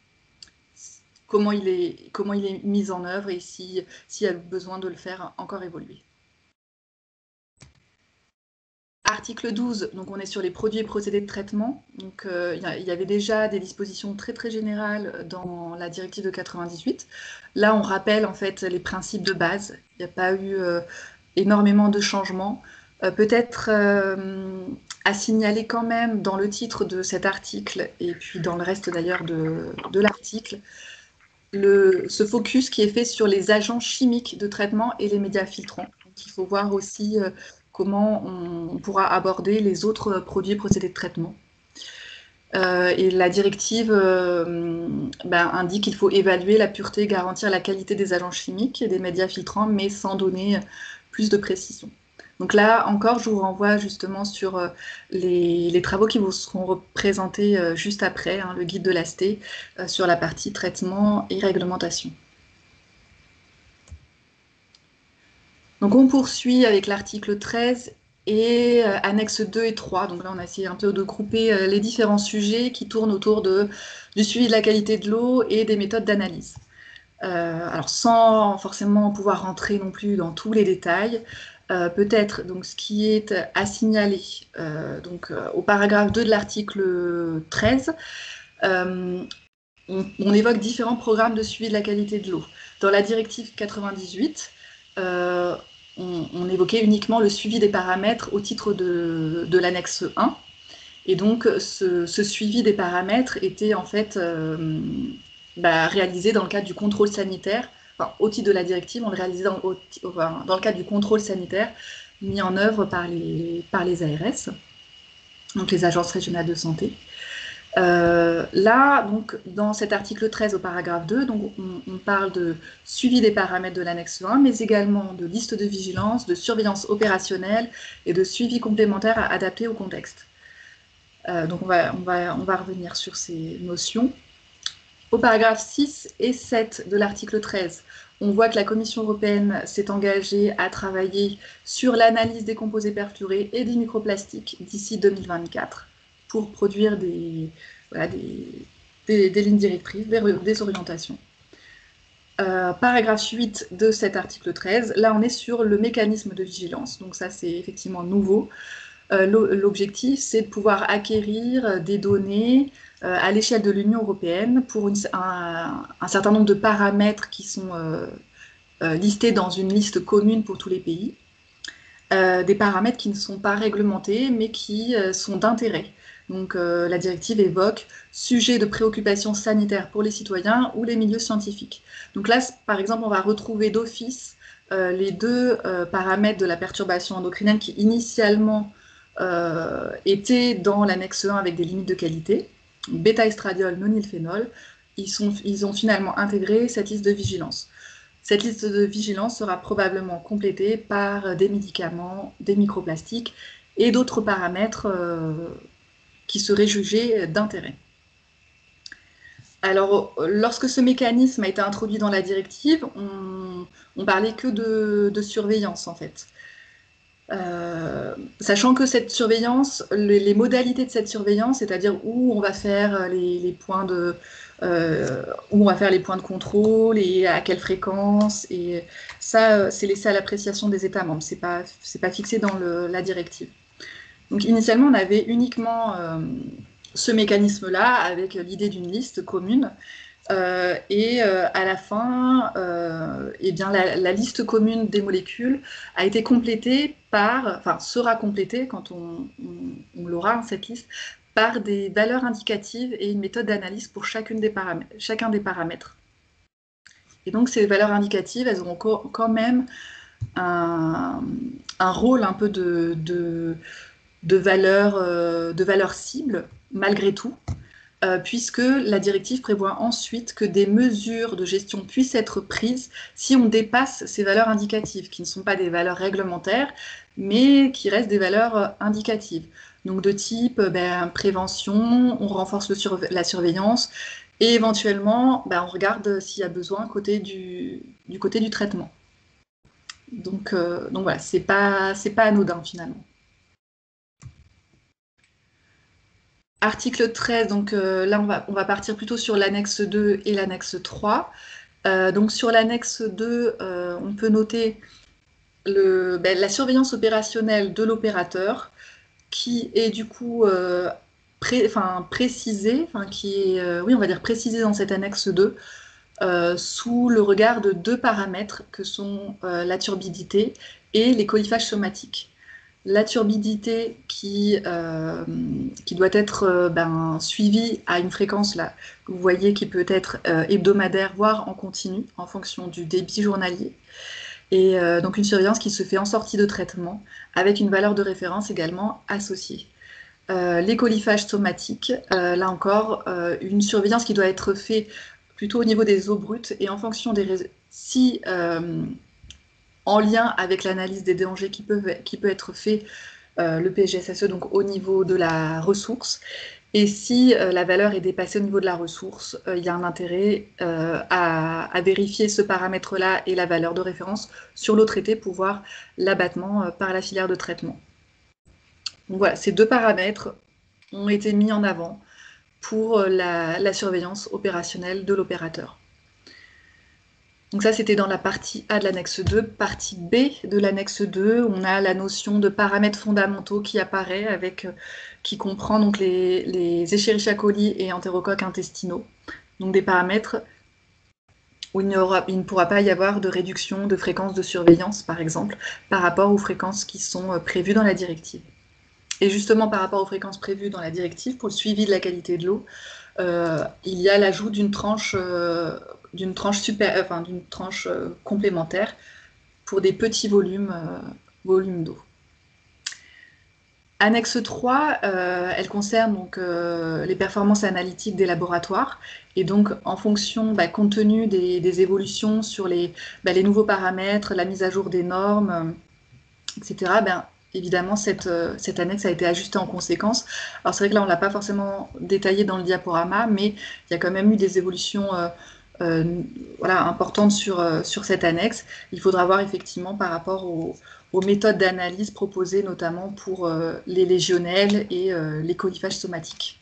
Comment il, est, comment il est mis en œuvre et s'il si y a besoin de le faire encore évoluer. Article douze, donc on est sur les produits et procédés de traitement. Donc, euh, il y avait déjà des dispositions très très générales dans la directive de quatre-vingt-dix-huit. Là, on rappelle en fait les principes de base. Il n'y a pas eu euh, énormément de changements. Euh, Peut-être euh, à signaler quand même dans le titre de cet article, et puis dans le reste d'ailleurs de, de l'article, Le, ce focus qui est fait sur les agents chimiques de traitement et les médias filtrants. Donc, il faut voir aussi euh, comment on, on pourra aborder les autres produits et procédés de traitement. Euh, et la directive euh, ben, indique qu'il faut évaluer la pureté, garantir la qualité des agents chimiques et des médias filtrants, mais sans donner plus de précision. Donc là encore, je vous renvoie justement sur euh, les, les travaux qui vous seront présentés euh, juste après, hein, le guide de l'A S T, euh, sur la partie traitement et réglementation. Donc on poursuit avec l'article treize et euh, annexes deux et trois. Donc là, on a essayé un peu de grouper euh, les différents sujets qui tournent autour de, du suivi de la qualité de l'eau et des méthodes d'analyse. Euh, alors sans forcément pouvoir rentrer non plus dans tous les détails, Euh, peut-être donc ce qui est à signaler euh, donc, euh, au paragraphe deux de l'article treize, euh, on, on évoque différents programmes de suivi de la qualité de l'eau. Dans la directive quatre-vingt-dix-huit, euh, on, on évoquait uniquement le suivi des paramètres au titre de, de l'annexe un, et donc ce, ce suivi des paramètres était en fait euh, bah, réalisé dans le cadre du contrôle sanitaire. Enfin, au titre de la directive, on le réalisait dans, au, dans le cadre du contrôle sanitaire mis en œuvre par les, par les A R S, donc les agences régionales de santé. Euh, là, donc, dans cet article treize au paragraphe deux, donc, on, on parle de suivi des paramètres de l'annexe un, mais également de liste de vigilance, de surveillance opérationnelle et de suivi complémentaire adapté au contexte. Euh, donc on va, on, va, on va revenir sur ces notions. Au paragraphe six et sept de l'article treize, on voit que la Commission européenne s'est engagée à travailler sur l'analyse des composés perfluorés et des microplastiques d'ici deux mille vingt-quatre pour produire des, voilà, des, des, des lignes directrices, des, des orientations. Euh, paragraphe huit de cet article treize, là on est sur le mécanisme de vigilance, donc ça c'est effectivement nouveau. euh, l'objectif, c'est de pouvoir acquérir des données euh, à l'échelle de l'Union européenne pour une, un, un certain nombre de paramètres qui sont euh, euh, listés dans une liste commune pour tous les pays. Euh, des paramètres qui ne sont pas réglementés, mais qui euh, sont d'intérêt. Donc euh, la directive évoque sujet de préoccupation sanitaire pour les citoyens ou les milieux scientifiques. Donc là, par exemple, on va retrouver d'office euh, les deux euh, paramètres de la perturbation endocrinienne qui initialement euh, étaient dans l'annexe un avec des limites de qualité, bêta-estradiol, nonylphénol. Ils, sont, ils ont finalement intégré cette liste de vigilance. Cette liste de vigilance sera probablement complétée par des médicaments, des microplastiques et d'autres paramètres euh, qui seraient jugés d'intérêt. Alors, lorsque ce mécanisme a été introduit dans la directive, on, on parlait que de, de surveillance, en fait. Euh, sachant que cette surveillance, les, les modalités de cette surveillance, c'est-à-dire où on va faire les, les points de... Euh, où on va faire les points de contrôle et à quelle fréquence, et ça, c'est laissé à l'appréciation des États membres, c'est pas, c'est pas fixé dans le, la directive. Donc initialement, on avait uniquement euh, ce mécanisme-là, avec l'idée d'une liste commune, euh, et euh, à la fin, euh, eh bien, la, la liste commune des molécules a été complétée par, enfin sera complétée quand on, on, on l'aura, cette liste, par des valeurs indicatives et une méthode d'analyse pour chacune des paramètres, chacun des paramètres. Et donc ces valeurs indicatives, elles auront quand même un, un rôle un peu de, de, de, valeur, euh, de valeur cible, malgré tout, euh, puisque la directive prévoit ensuite que des mesures de gestion puissent être prises si on dépasse ces valeurs indicatives, qui ne sont pas des valeurs réglementaires, mais qui restent des valeurs indicatives. Donc de type ben, prévention, on renforce le surve la surveillance et éventuellement ben, on regarde s'il y a besoin côté du, du côté du traitement. Donc, euh, donc voilà, c'est pas, c'est pas anodin finalement. Article treize, donc euh, là on va, on va partir plutôt sur l'annexe deux et l'annexe trois. Euh, donc sur l'annexe deux, euh, on peut noter le, ben, la surveillance opérationnelle de l'opérateur, qui est du coup euh, pré, enfin, précisé, enfin, qui est, euh, oui, on va dire précisé dans cette annexe deux, euh, sous le regard de deux paramètres que sont euh, la turbidité et les coliphages somatiques. La turbidité qui, euh, qui doit être euh, ben, suivie à une fréquence, là, vous voyez, qui peut être euh, hebdomadaire, voire en continu, en fonction du débit journalier. Et euh, donc une surveillance qui se fait en sortie de traitement, avec une valeur de référence également associée. Euh, les coliphages somatiques, euh, là encore, euh, une surveillance qui doit être faite plutôt au niveau des eaux brutes et en fonction des... Si, euh, en lien avec l'analyse des dangers qui, peuvent, qui peut être fait, euh, le P G S S E, donc au niveau de la ressource. Et si euh, la valeur est dépassée au niveau de la ressource, euh, il y a un intérêt euh, à, à vérifier ce paramètre-là et la valeur de référence sur l'eau traitée pour voir l'abattement euh, par la filière de traitement. Donc voilà, ces deux paramètres ont été mis en avant pour euh, la, la surveillance opérationnelle de l'opérateur. Donc ça, c'était dans la partie A de l'annexe deux. Partie B de l'annexe deux, on a la notion de paramètres fondamentaux qui apparaît, avec, qui comprend donc les, les Escherichia coli et entérocoques intestinaux. Donc des paramètres où il, aura, il ne pourra pas y avoir de réduction de fréquence de surveillance, par exemple, par rapport aux fréquences qui sont prévues dans la directive. Et justement, par rapport aux fréquences prévues dans la directive, pour le suivi de la qualité de l'eau, euh, il y a l'ajout d'une tranche... Euh, d'une tranche, super, enfin, d'une tranche euh, complémentaire pour des petits volumes, euh, volumes d'eau. Annexe trois, euh, elle concerne donc, euh, les performances analytiques des laboratoires. Et donc, en fonction, bah, compte tenu des, des évolutions sur les, bah, les nouveaux paramètres, la mise à jour des normes, euh, et cetera, ben, évidemment, cette, euh, cette annexe a été ajustée en conséquence. Alors, c'est vrai que là, on ne l'a pas forcément détaillé dans le diaporama, mais il y a quand même eu des évolutions euh, Euh, voilà, importante sur, euh, sur cette annexe. Il faudra voir effectivement par rapport aux, aux méthodes d'analyse proposées, notamment pour euh, les légionnelles et euh, les coliphages somatiques.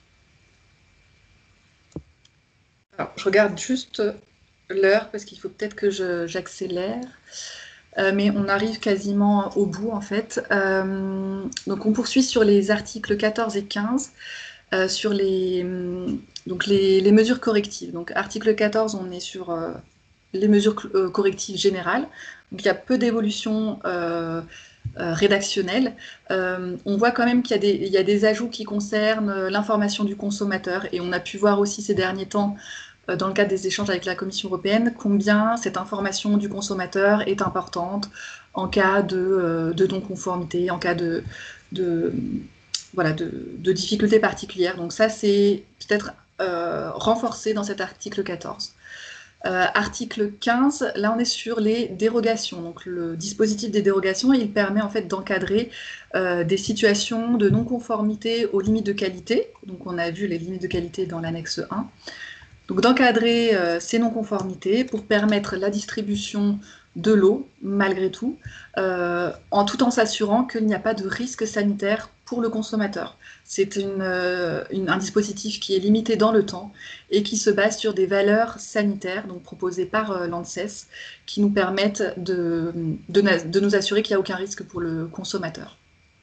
Alors, je regarde juste l'heure parce qu'il faut peut-être que j'accélère. euh, mais on arrive quasiment au bout en fait. Euh, donc on poursuit sur les articles quatorze et quinze, euh, sur les, donc les, les mesures correctives. Donc article quatorze, on est sur euh, les mesures euh, correctives générales. Donc il y a peu d'évolutions euh, euh, rédactionnelles. Euh, on voit quand même qu'il y a des, il y a des ajouts qui concernent l'information du consommateur, et on a pu voir aussi ces derniers temps, euh, dans le cadre des échanges avec la Commission européenne, combien cette information du consommateur est importante en cas de, euh, de non-conformité, en cas de, de, voilà, de, de difficultés particulières. Donc ça, c'est peut-être euh, renforcé dans cet article quatorze. Euh, article quinze, là on est sur les dérogations. Donc le dispositif des dérogations, il permet en fait d'encadrer euh, des situations de non-conformité aux limites de qualité. Donc on a vu les limites de qualité dans l'annexe un. Donc d'encadrer euh, ces non-conformités pour permettre la distribution de l'eau, malgré tout, euh, en tout en s'assurant qu'il n'y a pas de risque sanitaire pour le consommateur. C'est une, euh, une, un dispositif qui est limité dans le temps et qui se base sur des valeurs sanitaires, donc proposées par euh, l'ANSES, qui nous permettent de, de, de nous assurer qu'il n'y a aucun risque pour le consommateur.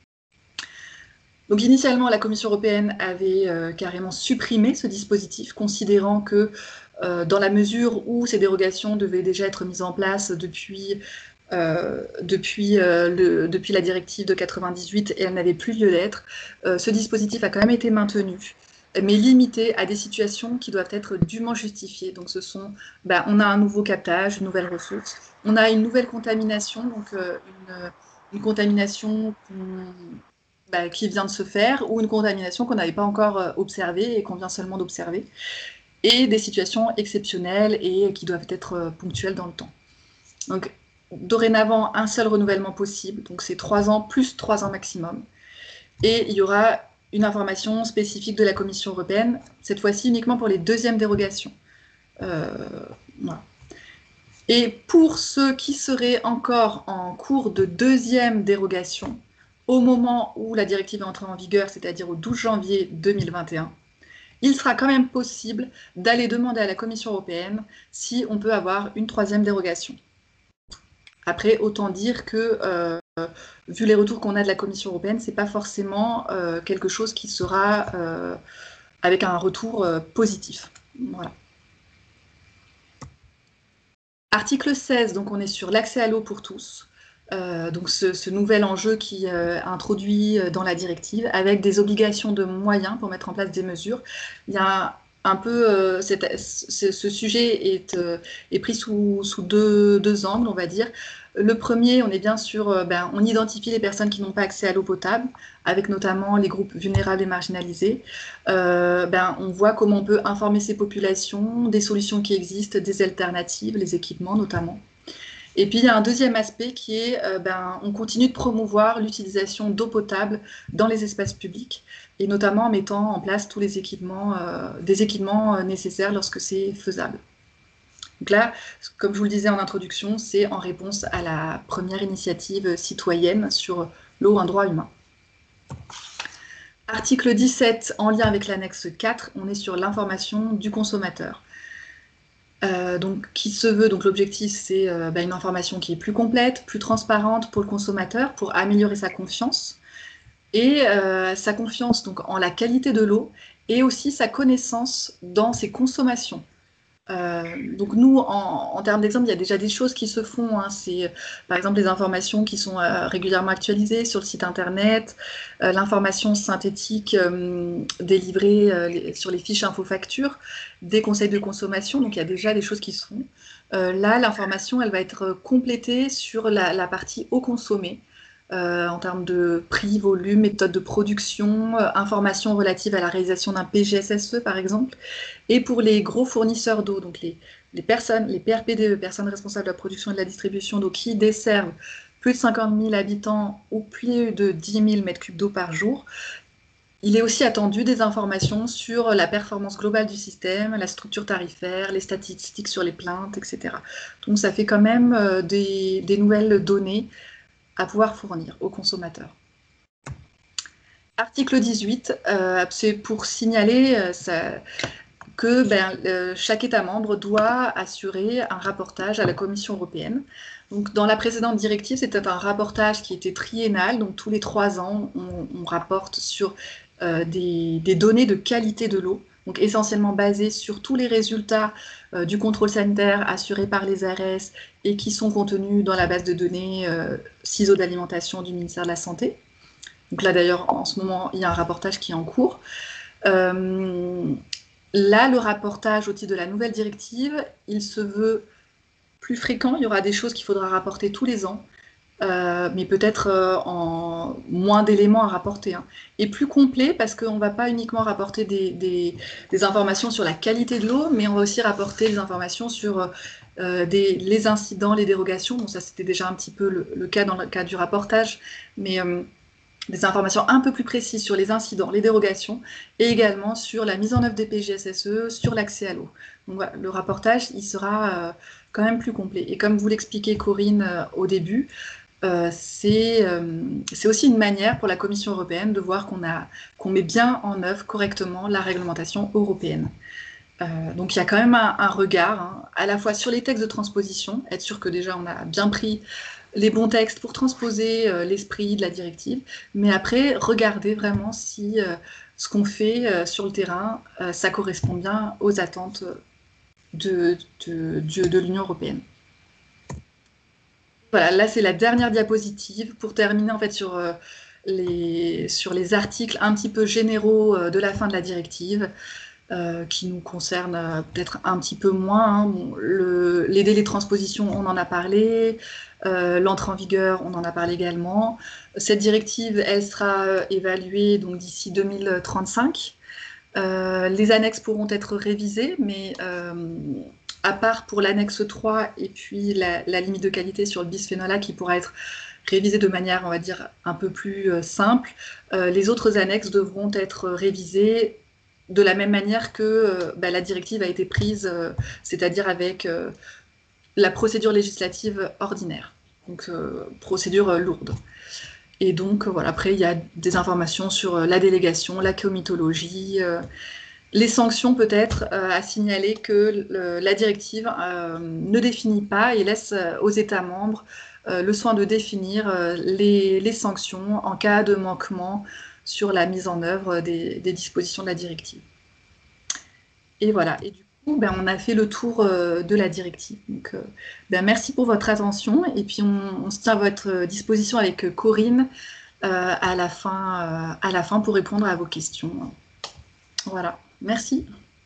Donc initialement, la Commission européenne avait euh, carrément supprimé ce dispositif, considérant que euh, dans la mesure où ces dérogations devaient déjà être mises en place depuis, euh, depuis, euh, le, depuis la directive de quatre-vingt-dix-huit, et elles n'avaient plus lieu d'être, euh, ce dispositif a quand même été maintenu, mais limité à des situations qui doivent être dûment justifiées. Donc ce sont, ben, on a un nouveau captage, une nouvelle ressource, on a une nouvelle contamination, donc euh, une, une contamination Bah, qui vient de se faire, ou une contamination qu'on n'avait pas encore euh, observée et qu'on vient seulement d'observer, et des situations exceptionnelles et qui doivent être euh, ponctuelles dans le temps. Donc, dorénavant, un seul renouvellement possible, donc c'est trois ans plus trois ans maximum, et il y aura une information spécifique de la Commission européenne, cette fois-ci uniquement pour les deuxièmes dérogations. Euh, voilà. Et pour ceux qui seraient encore en cours de deuxième dérogation, au moment où la directive est entrée en vigueur, c'est-à-dire au douze janvier deux mille vingt et un, il sera quand même possible d'aller demander à la Commission européenne si on peut avoir une troisième dérogation. Après, autant dire que, euh, vu les retours qu'on a de la Commission européenne, ce n'est pas forcément euh, quelque chose qui sera euh, avec un retour euh, positif. Voilà. Article seize, donc on est sur l'accès à l'eau pour tous. Euh, donc ce, ce nouvel enjeu qui est euh, introduit dans la directive avec des obligations de moyens pour mettre en place des mesures. Il y a un, un peu, euh, cette, ce, ce sujet est, euh, est pris sous, sous deux, deux angles, on va dire. Le premier, on est bien sûr, euh, ben, on identifie les personnes qui n'ont pas accès à l'eau potable, avec notamment les groupes vulnérables et marginalisés. Euh, ben, on voit comment on peut informer ces populations, des solutions qui existent, des alternatives, les équipements notamment. Et puis il y a un deuxième aspect qui est, euh, ben, on continue de promouvoir l'utilisation d'eau potable dans les espaces publics, et notamment en mettant en place tous les équipements, euh, des équipements euh, nécessaires lorsque c'est faisable. Donc là, comme je vous le disais en introduction, c'est en réponse à la première initiative citoyenne sur l'eau, un droit humain. Article dix-sept, en lien avec l'annexe quatre, on est sur l'information du consommateur. Euh, donc, qui se veut, donc l'objectif c'est euh, bah, une information qui est plus complète, plus transparente pour le consommateur, pour améliorer sa confiance, et euh, sa confiance donc en la qualité de l'eau, et aussi sa connaissance dans ses consommations. Euh, donc nous, en, en termes d'exemple, il y a déjà des choses qui se font. Hein. C'est par exemple les informations qui sont euh, régulièrement actualisées sur le site internet, euh, l'information synthétique euh, délivrée euh, les, sur les fiches info-factures, des conseils de consommation. Donc il y a déjà des choses qui se font. Euh, là, l'information, elle va être complétée sur la, la partie eau consommée. Euh, en termes de prix, volume, méthode de production, euh, informations relatives à la réalisation d'un P G S S E par exemple, et pour les gros fournisseurs d'eau, donc les, les personnes, les P R P D E, personnes responsables de la production et de la distribution d'eau, qui desservent plus de cinquante mille habitants ou plus de dix mille mètres cubes d'eau par jour. Il est aussi attendu des informations sur la performance globale du système, la structure tarifaire, les statistiques sur les plaintes, et cetera. Donc ça fait quand même euh, des, des nouvelles données à pouvoir fournir aux consommateurs. Article dix-huit, euh, c'est pour signaler, euh, ça, que ben, euh, chaque État membre doit assurer un rapportage à la Commission européenne. Donc, dans la précédente directive, c'était un rapportage qui était triennal, donc tous les trois ans, on, on rapporte sur euh, des, des données de qualité de l'eau, donc essentiellement basées sur tous les résultats euh, du contrôle sanitaire assuré par les A R S et qui sont contenus dans la base de données euh, C I S O d'alimentation du ministère de la Santé. Donc là, d'ailleurs, en ce moment, il y a un rapportage qui est en cours. Euh, là, le rapportage au titre de la nouvelle directive, il se veut plus fréquent. Il y aura des choses qu'il faudra rapporter tous les ans, euh, mais peut-être euh, en moins d'éléments à rapporter. Hein. Et plus complet, parce qu'on ne va pas uniquement rapporter des, des, des informations sur la qualité de l'eau, mais on va aussi rapporter des informations sur euh, des, les incidents, les dérogations. Bon, ça, c'était déjà un petit peu le, le cas dans le cas du rapportage, mais... Euh, des informations un peu plus précises sur les incidents, les dérogations, et également sur la mise en œuvre des P G S S E, sur l'accès à l'eau. Donc voilà, le rapportage, il sera euh, quand même plus complet. Et comme vous l'expliquez, Corinne, euh, au début, euh, c'est euh, aussi une manière pour la Commission européenne de voir qu'on qu'on met bien en œuvre correctement la réglementation européenne. Euh, donc il y a quand même un, un regard, hein, à la fois sur les textes de transposition, être sûr que déjà on a bien pris les bons textes pour transposer euh, l'esprit de la directive, mais après, regarder vraiment si euh, ce qu'on fait euh, sur le terrain, euh, ça correspond bien aux attentes de, de, de, de l'Union européenne. Voilà, là c'est la dernière diapositive pour terminer en fait sur, euh, les, sur les articles un petit peu généraux euh, de la fin de la directive. Euh, qui nous concerne euh, peut-être un petit peu moins. Hein. Bon, le, les délais de transposition, on en a parlé. Euh, L'entrée en vigueur, on en a parlé également. Cette directive, elle sera euh, évaluée donc d'ici deux mille trente-cinq. Euh, les annexes pourront être révisées, mais euh, à part pour l'annexe trois et puis la, la limite de qualité sur le bisphénol A qui pourra être révisée de manière, on va dire, un peu plus euh, simple, euh, les autres annexes devront être révisées de la même manière que euh, bah, la directive a été prise, euh, c'est-à-dire avec euh, la procédure législative ordinaire, donc euh, procédure euh, lourde. Et donc, euh, voilà, après, il y a des informations sur euh, la délégation, la comitologie, euh, les sanctions peut-être, euh, à signaler que le, la directive euh, ne définit pas et laisse euh, aux États membres euh, le soin de définir euh, les, les sanctions en cas de manquement sur la mise en œuvre des, des dispositions de la directive. Et voilà, et du coup, ben, on a fait le tour euh, de la directive. Donc, euh, ben, merci pour votre attention, et puis on, on se tient à votre disposition avec Corinne euh, à, la fin, euh, à la fin pour répondre à vos questions. Voilà, merci.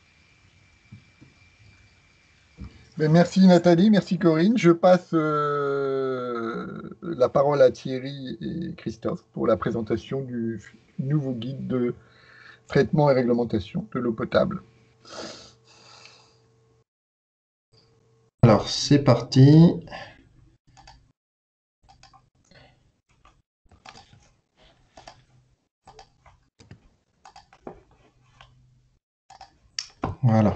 Ben, merci Nathalie, merci Corinne. Je passe euh, la parole à Thierry et Christophe pour la présentation du nouveau guide de traitement et réglementation de l'eau potable. Alors, c'est parti. Voilà.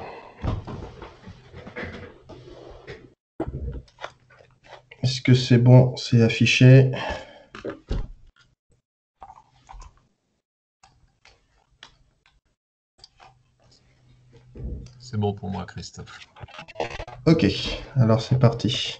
Est-ce que c'est bon? C'est affiché. C'est bon pour moi, Christophe. Ok, alors c'est parti.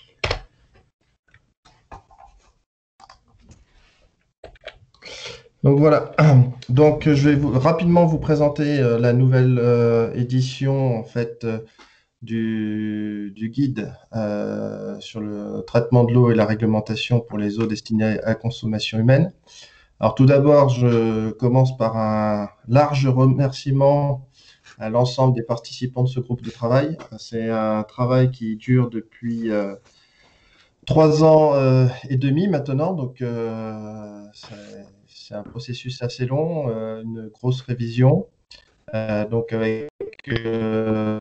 Donc voilà, donc je vais vous, rapidement vous présenter euh, la nouvelle euh, édition en fait euh, du, du guide euh, sur le traitement de l'eau et la réglementation pour les eaux destinées à consommation humaine. Alors tout d'abord, je commence par un large remerciement à l'ensemble des participants de ce groupe de travail. C'est un travail qui dure depuis euh, trois ans euh, et demi maintenant, donc euh, c'est un processus assez long, euh, une grosse révision. Euh, donc avec euh,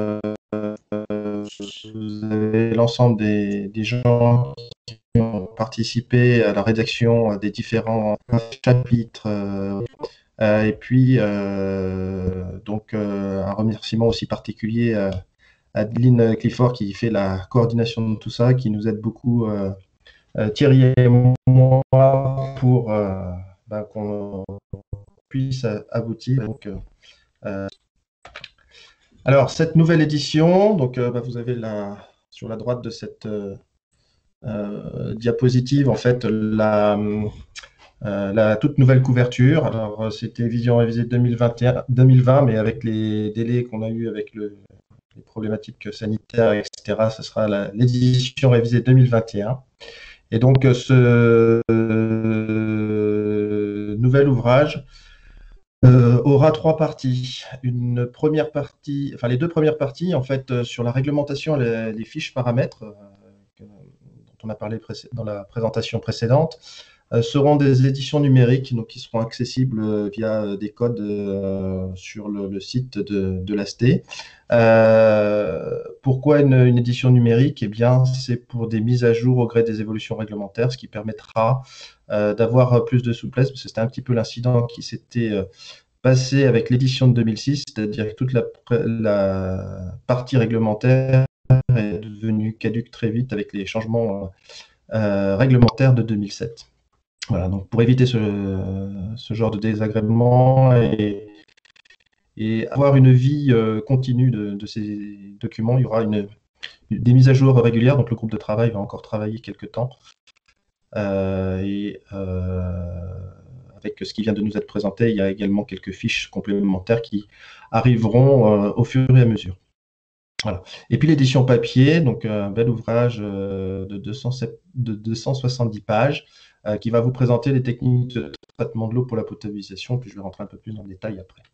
vous avez l'ensemble des, des gens qui ont participé à la rédaction des différents chapitres. Euh, euh, et puis, euh, donc, euh, un remerciement aussi particulier à Adeline Clifford qui fait la coordination de tout ça, qui nous aide beaucoup, euh, euh, Thierry et moi, pour euh, ben, qu'on puisse aboutir. Donc, euh, Alors, cette nouvelle édition, donc, euh, bah, vous avez la, sur la droite de cette euh, euh, diapositive, en fait, la, euh, la toute nouvelle couverture. Alors, euh, c'était Vision révisée deux mille vingt et un, deux mille vingt, mais avec les délais qu'on a eu avec le, les problématiques sanitaires, et cetera, ce sera l'édition révisée deux mille vingt et un. Et donc, ce euh, nouvel ouvrage euh, aura trois parties. Une première partie, enfin les deux premières parties, en fait, euh, sur la réglementation, les, les fiches paramètres, euh, que, dont on a parlé dans la présentation précédente, euh, seront des éditions numériques, donc qui seront accessibles euh, via des codes euh, sur le, le site de, de l'A S T E. Euh, pourquoi une, une édition numérique? Eh bien, c'est pour des mises à jour au gré des évolutions réglementaires, ce qui permettra euh, d'avoir plus de souplesse, parce que c'était un petit peu l'incident qui s'était euh, passé avec l'édition de deux mille six, c'est-à-dire que toute la, la partie réglementaire est devenue caduque très vite avec les changements euh, réglementaires de deux mille sept. Voilà, donc pour éviter ce, ce genre de désagrément et, et avoir une vie euh, continue de, de ces documents, il y aura une, des mises à jour régulières, donc le groupe de travail va encore travailler quelques temps. Euh, et euh, avec ce qui vient de nous être présenté, il y a également quelques fiches complémentaires qui arriveront euh, au fur et à mesure. Voilà. Et puis l'édition papier, donc un bel ouvrage euh, de, deux cents, de deux cent soixante-dix pages euh, qui va vous présenter les techniques de traitement de l'eau pour la potabilisation, puis je vais rentrer un peu plus dans le détail après.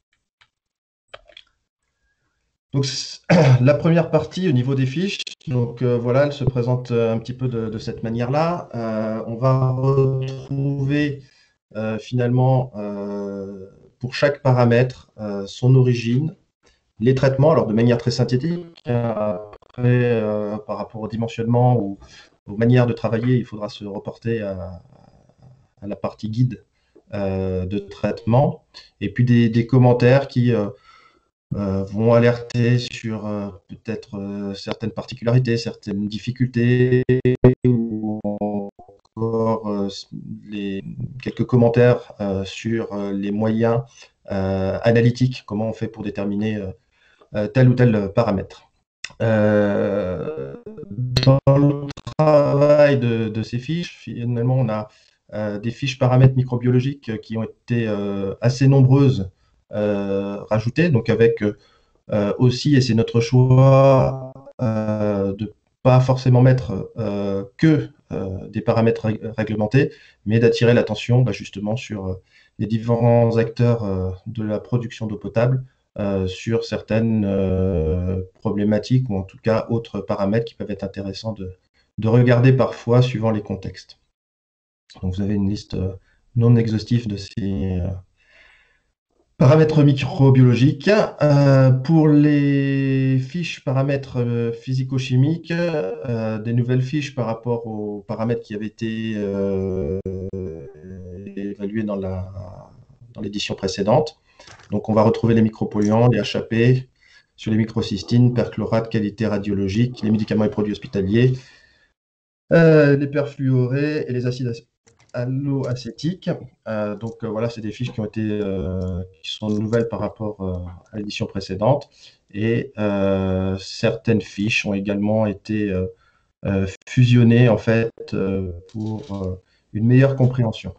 Donc la première partie au niveau des fiches, donc euh, voilà, elle se présente un petit peu de, de cette manière-là. Euh, on va retrouver euh, finalement euh, pour chaque paramètre euh, son origine, les traitements, alors de manière très synthétique. Après, euh, par rapport au dimensionnement ou aux manières de travailler, il faudra se reporter à, à la partie guide euh, de traitement. Et puis des, des commentaires qui euh, euh, vont alerter sur euh, peut-être euh, certaines particularités, certaines difficultés, ou encore euh, les, quelques commentaires euh, sur euh, les moyens euh, analytiques, comment on fait pour déterminer euh, Euh, tel ou tel paramètre. Euh, dans le travail de, de ces fiches, finalement, on a euh, des fiches paramètres microbiologiques qui ont été euh, assez nombreuses euh, rajoutées, donc avec euh, aussi, et c'est notre choix, euh, de pas forcément mettre euh, que euh, des paramètres réglementés, mais d'attirer l'attention bah, justement sur euh, les différents acteurs euh, de la production d'eau potable, Euh, sur certaines euh, problématiques ou en tout cas autres paramètres qui peuvent être intéressants de, de regarder parfois suivant les contextes. Donc vous avez une liste euh, non exhaustive de ces euh, paramètres microbiologiques. Euh, pour les fiches paramètres euh, physico-chimiques, euh, des nouvelles fiches par rapport aux paramètres qui avaient été euh, évalués dans la, dans l'édition précédente. Donc, on va retrouver les micropolluants, les H A P, sur les microcystines, perchlorate, qualité radiologique, les médicaments et produits hospitaliers, euh, les perfluorés et les acides alloacétiques. Euh, donc, euh, voilà, c'est des fiches qui ont été, euh, qui sont nouvelles par rapport euh, à l'édition précédente. Et euh, certaines fiches ont également été euh, euh, fusionnées, en fait, euh, pour euh, une meilleure compréhension.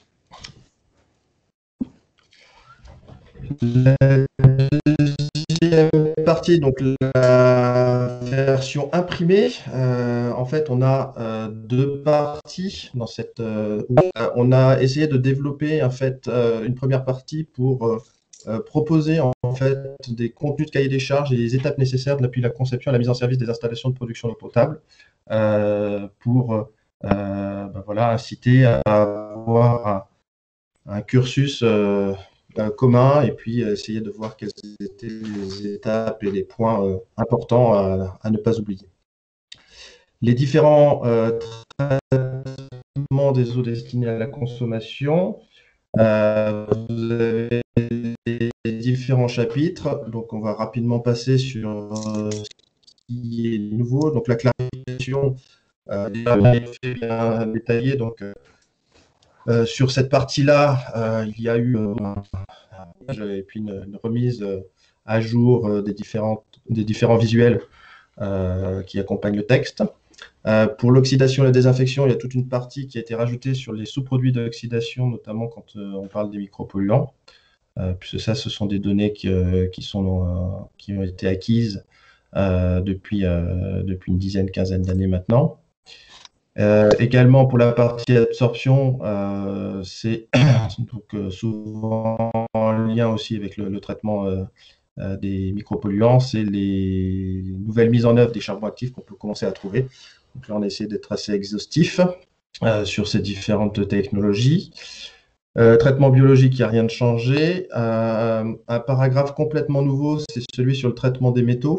La deuxième partie, donc la version imprimée, euh, en fait, on a euh, deux parties dans cette. Euh, on a essayé de développer en fait euh, une première partie pour euh, proposer en fait des contenus de cahier des charges et les étapes nécessaires depuis la conception à la mise en service des installations de production d'eau potable euh, pour euh, ben voilà, inciter à avoir un, un cursus euh, Euh, commun et puis euh, essayer de voir quelles étaient les étapes et les points euh, importants à, à ne pas oublier. Les différents euh, traitements des eaux destinées à la consommation, euh, vous avez les différents chapitres, donc on va rapidement passer sur euh, ce qui est nouveau, donc la clarification euh, est bien détaillée, donc euh, Euh, sur cette partie-là, euh, il y a eu euh, un, et puis une, une remise à jour des, différentes, des différents visuels euh, qui accompagnent le texte. Euh, pour l'oxydation et la désinfection, il y a toute une partie qui a été rajoutée sur les sous-produits d'oxydation, notamment quand euh, on parle des micropolluants, euh, puisque ça, ce sont des données qui, euh, qui, sont, euh, qui ont été acquises euh, depuis, euh, depuis une dizaine, quinzaine d'années maintenant. Euh, également, pour la partie absorption, euh, c'est donc, euh, souvent en lien aussi avec le, le traitement euh, euh, des micropolluants, c'est les nouvelles mises en œuvre des charbons actifs qu'on peut commencer à trouver. Donc là, on essaie d'être assez exhaustif euh, sur ces différentes technologies. Euh, traitement biologique, il n'y a rien de changé. Euh, un paragraphe complètement nouveau, c'est celui sur le traitement des métaux.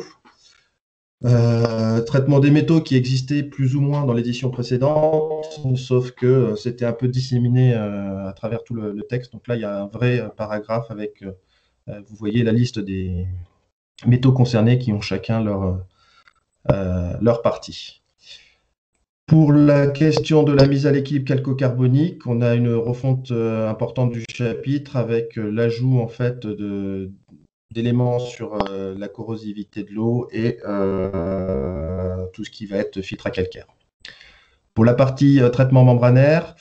Euh, traitement des métaux qui existait plus ou moins dans l'édition précédente, sauf que c'était un peu disséminé euh, à travers tout le, le texte. Donc là, il y a un vrai paragraphe avec, euh, vous voyez, la liste des métaux concernés qui ont chacun leur, euh, leur partie. Pour la question de la mise à l'équilibre calcocarbonique, on a une refonte euh, importante du chapitre avec euh, l'ajout en fait de d'éléments sur euh, la corrosivité de l'eau et euh, tout ce qui va être filtre à calcaire. Pour la partie euh, traitement membranaire,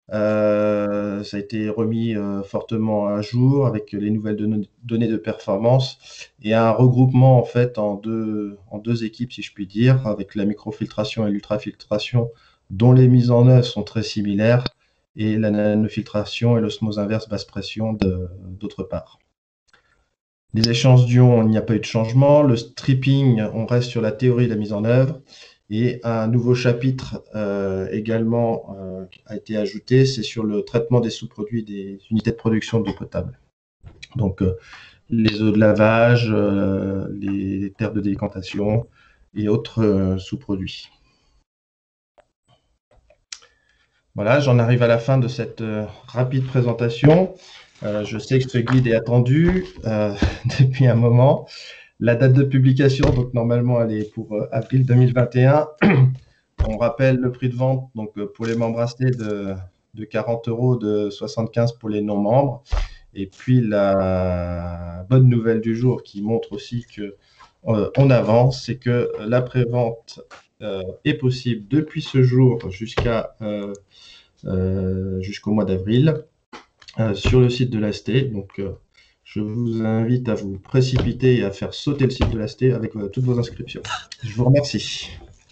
euh, ça a été remis euh, fortement à jour avec les nouvelles don données de performance et un regroupement en fait en deux, en deux équipes, si je puis dire, avec la microfiltration et l'ultrafiltration, dont les mises en œuvre sont très similaires, et la nanofiltration et l'osmose inverse basse pression d'autre part. Les échanges d'ions, il n'y a pas eu de changement. Le stripping, on reste sur la théorie de la mise en œuvre. Et un nouveau chapitre euh, également euh, a été ajouté, c'est sur le traitement des sous-produits des unités de production d'eau potable. Donc, euh, les eaux de lavage, euh, les terres de décantation et autres euh, sous-produits. Voilà, j'en arrive à la fin de cette euh, rapide présentation. Euh, je sais que ce guide est attendu euh, depuis un moment. La date de publication, donc normalement, elle est pour euh, avril deux mille vingt et un. On rappelle le prix de vente donc, euh, pour les membres instés de, de quarante euros, de soixante-quinze pour les non-membres. Et puis la bonne nouvelle du jour qui montre aussi que euh, on avance, c'est que la prévente euh, est possible depuis ce jour jusqu'à euh, euh, jusqu'au mois d'avril. Euh, sur le site de l'A S T. Donc, euh, je vous invite à vous précipiter et à faire sauter le site de l'A S T avec euh, toutes vos inscriptions. Je vous remercie.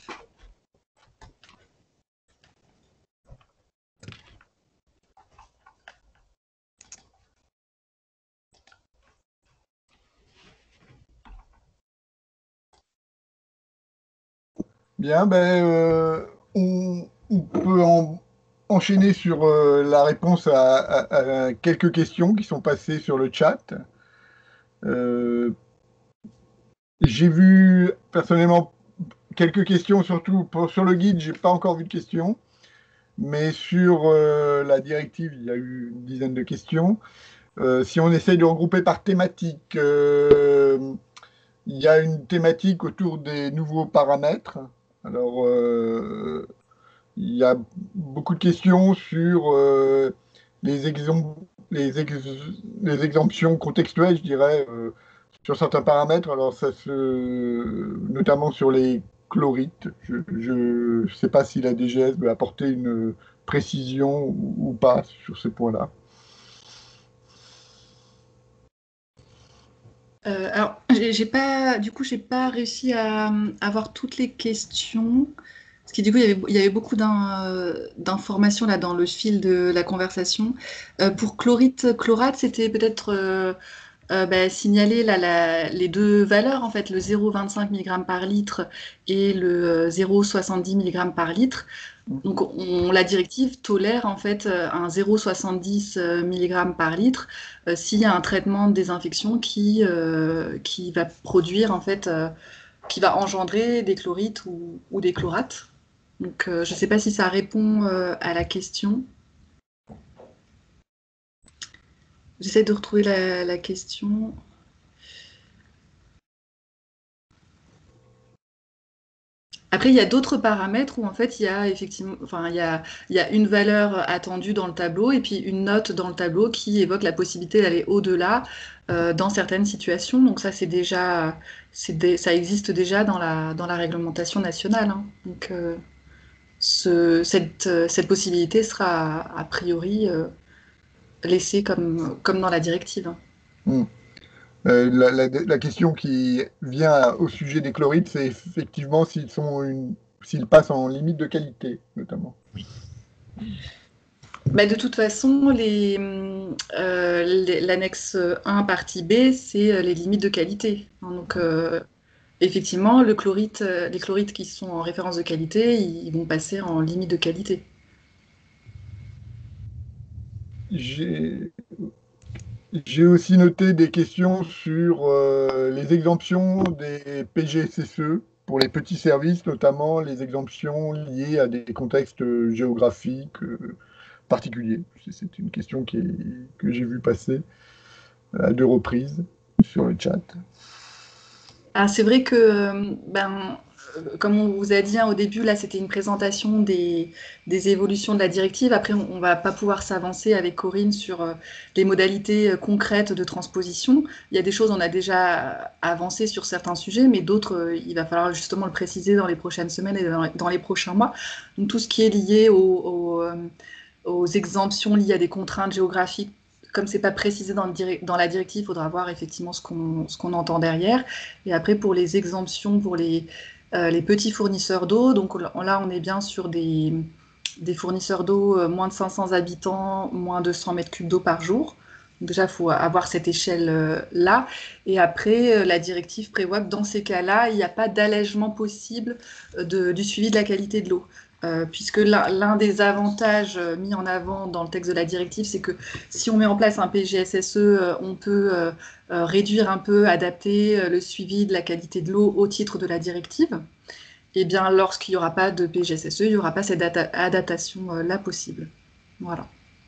Bien, ben, euh, on, on peut en, enchaîner sur euh, la réponse à, à, à quelques questions qui sont passées sur le chat. Euh, J'ai vu personnellement quelques questions, surtout pour, sur le guide, j'ai pas encore vu de questions, mais sur euh, la directive, il y a eu une dizaine de questions. Euh, si on essaye de regrouper par thématique, euh, il y a une thématique autour des nouveaux paramètres. Alors, euh, il y a beaucoup de questions sur euh, les, exem les, ex les exemptions contextuelles, je dirais, euh, sur certains paramètres. Alors, ça se, notamment sur les chlorites. Je ne sais pas si la D G S veut apporter une précision ou, ou pas sur ces points-là. Euh, alors, j'ai pas, du coup, j'ai pas réussi à, à avoir toutes les questions. Parce que du coup, il y avait, il y avait beaucoup d'informations là dans le fil de la conversation. Euh, pour chlorite, chlorate, c'était peut-être euh, euh, bah, signaler là, la, les deux valeurs, en fait, le zéro virgule vingt-cinq milligrammes par litre et le zéro virgule soixante-dix milligrammes par litre. Donc, on, la directive tolère en fait un zéro virgule soixante-dix milligrammes par litre euh, s'il y a un traitement de désinfection qui, euh, qui va produire en fait, euh, qui va engendrer des chlorites ou, ou des chlorates. Donc, euh, je ne sais pas si ça répond euh, à la question. J'essaie de retrouver la, la question. Après, il y a d'autres paramètres où en fait il y a effectivement, enfin il y a, il y a une valeur attendue dans le tableau et puis une note dans le tableau qui évoque la possibilité d'aller au-delà euh, dans certaines situations. Donc ça c'est déjà, c'est des- ça existe déjà dans la dans la réglementation nationale, hein. Donc euh, ce, cette, euh, cette possibilité sera a priori euh, laissée comme comme dans la directive, hein. Hmm. Euh, la, la- la question qui vient au sujet des chlorides, c'est effectivement s'ils sont une, s'ils passent en limite de qualité, notamment. Bah, de toute façon, les, euh, les- l'annexe un partie B, c'est euh, les limites de qualité, hein. Donc, euh, effectivement, le chlorite, euh, les chlorides qui sont en référence de qualité, ils vont passer en limite de qualité. J'ai j'ai aussi noté des questions sur euh, les exemptions des P G S S E pour les petits services, notamment les exemptions liées à des contextes géographiques euh, particuliers. C'est c'est une question qui est- que j'ai vu passer à deux reprises sur le chat. Ah, c'est vrai que, euh, ben, euh, comme on vous a dit, hein, au début, là, c'était une présentation des, des évolutions de la directive. Après, on ne va pas pouvoir s'avancer avec Corinne sur euh, les modalités euh, concrètes de transposition. Il y a des choses, on a déjà avancé sur certains sujets, mais d'autres, euh, il va falloir justement le préciser dans les prochaines semaines et dans les, dans les prochains mois. Donc, tout ce qui est lié au, au, euh, aux exemptions liées à des contraintes géographiques, comme c'est pas précisé dans, le dans la directive, il faudra voir effectivement ce qu'on ce qu'on entend derrière. Et après, pour les exemptions, pour les, euh, les petits fournisseurs d'eau, donc là, on est bien sur des, des fournisseurs d'eau euh, moins de cinq cents habitants, moins de cent mètres cubes d'eau par jour. Donc déjà, il faut avoir cette échelle-là. Et après, euh, la directive prévoit que dans ces cas-là, il n'y a pas d'allègement possible de, du suivi de la qualité de l'eau. Euh, puisque l'un des avantages euh, mis en avant dans le texte de la directive, c'est que si on met en place un P G S S E, euh, on peut euh, euh, réduire un peu, adapter euh, le suivi de la qualité de l'eau au titre de la directive. Et bien, lorsqu'il n'y aura pas de P G S S E, il n'y aura pas cette adaptation-là euh, possible. Voilà.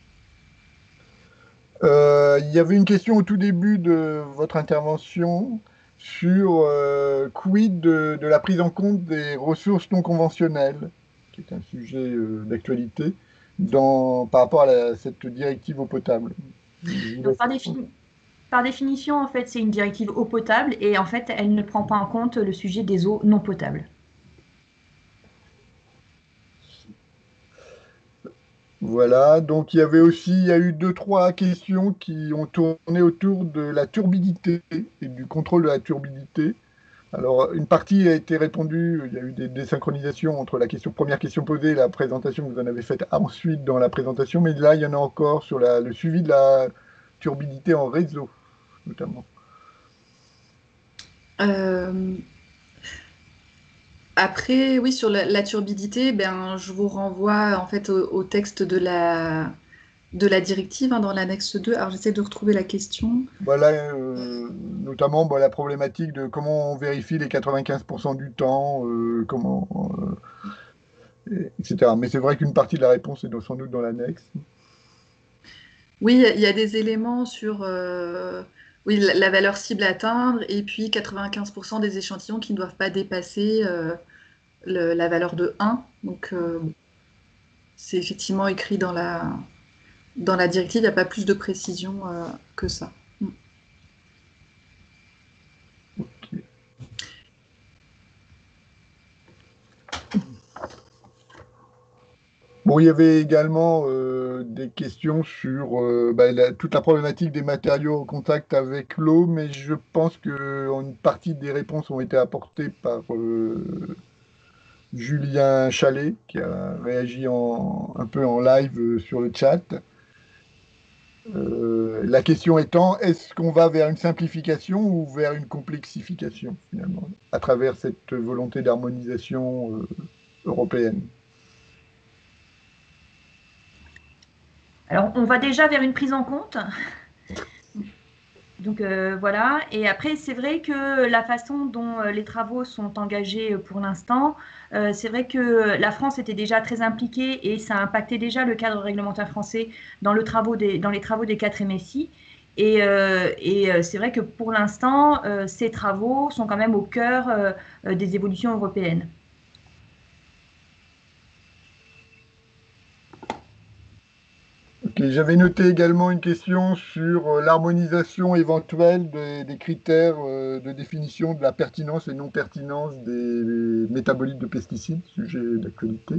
Euh, il y avait une question au tout début de votre intervention sur euh, quid de, de la prise en compte des ressources non conventionnelles, qui est un sujet euh, d'actualité, dans, par rapport à la- cette directive eau potable. Je vous Donc, laisse- par, défini- par définition, en fait, c'est une directive eau potable et en fait, elle ne prend pas en compte le sujet des eaux non potables. Voilà, donc il y avait aussi, il y a eu deux, trois questions qui ont tourné autour de la turbidité et du contrôle de la turbidité. Alors, une partie a été répondue, il y a eu des désynchronisations entre la question, première question posée et la présentation que vous en avez faite ensuite dans la présentation, mais là, il y en a encore sur la- le suivi de la turbidité en réseau, notamment. Euh, Après, oui, sur la, la turbidité, ben, je vous renvoie en fait au, au texte de la, de la directive, hein, dans l'annexe deux. Alors, j'essaie de retrouver la question. Voilà, euh, notamment bon, la problématique de comment on vérifie les quatre-vingt-quinze pour cent du temps, euh, comment, euh, et cetera. Mais c'est vrai qu'une partie de la réponse est dans- sans doute dans l'annexe. Oui, il y a des éléments sur euh, oui, la, la valeur cible à atteindre et puis quatre-vingt-quinze pour cent des échantillons qui ne doivent pas dépasser euh, le- la valeur de un. Donc, euh, bon, c'est effectivement écrit dans la, dans la directive, il n'y a pas plus de précision euh, que ça. Mm. Ok. Bon, il y avait également euh, des questions sur euh, bah, la- toute la problématique des matériaux en contact avec l'eau, mais je pense que une partie des réponses ont été apportées par euh, Julien Chalet, qui a réagi en, un peu en live euh, sur le chat. Euh, la question étant, est-ce qu'on va vers une simplification ou vers une complexification, finalement, à travers cette volonté d'harmonisation euh, européenne? Alors, on va déjà vers une prise en compte. Donc euh, voilà, et après c'est vrai que la façon dont euh, les travaux sont engagés euh, pour l'instant, euh, c'est vrai que la France était déjà très impliquée et ça a impacté déjà le cadre réglementaire français dans, le travaux des, dans les travaux des quatre M S I. Et, euh, et euh, c'est vrai que pour l'instant, euh, ces travaux sont quand même au cœur euh, euh, des évolutions européennes. Ok, j'avais noté également une question sur euh, l'harmonisation éventuelle des, des critères euh, de définition de la pertinence et non-pertinence des, des métabolites de pesticides, sujet d'actualité.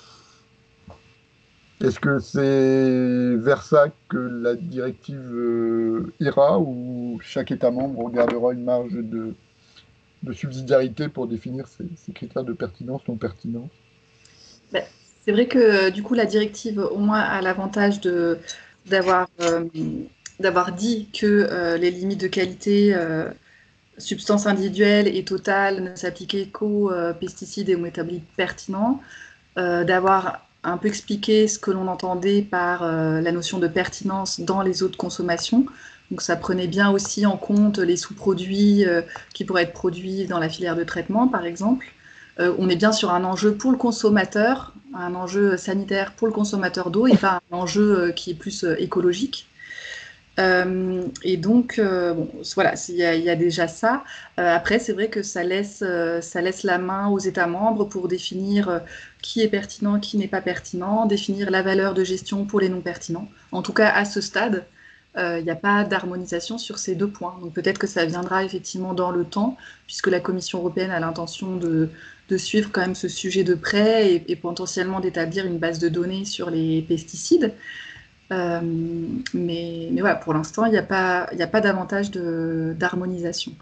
Est-ce que c'est vers ça que la directive euh, ira ou chaque État membre gardera une marge de, de subsidiarité pour définir ces, ces critères de pertinence, non-pertinence? Ben, c'est vrai que du coup, la directive, au moins, a l'avantage de d'avoir euh, d'avoir dit que euh, les limites de qualité, euh, substances individuelles et totales, ne s'appliquaient qu'aux euh, pesticides et aux métabolites pertinents, euh, d'avoir un peu expliqué ce que l'on entendait par euh, la notion de pertinence dans les autres consommations. Donc ça prenait bien aussi en compte les sous-produits euh, qui pourraient être produits dans la filière de traitement, par exemple. Euh, on est bien sur un enjeu pour le consommateur, un enjeu sanitaire pour le consommateur d'eau et pas un enjeu euh, qui est plus euh, écologique. Euh, et donc, euh, bon, voilà, il y, y a déjà ça. Euh, après, c'est vrai que ça laisse, euh, ça laisse la main aux États membres pour définir euh, qui est pertinent, qui n'est pas pertinent, définir la valeur de gestion pour les non pertinents. En tout cas, à ce stade, euh, il n'y a pas d'harmonisation sur ces deux points. Donc peut-être que ça viendra effectivement dans le temps, puisque la Commission européenne a l'intention de, de suivre quand même ce sujet de près et, et potentiellement d'établir une base de données sur les pesticides. Euh, mais, mais voilà, pour l'instant, il n'y a pas, il n'y a pas davantage de- d'harmonisation.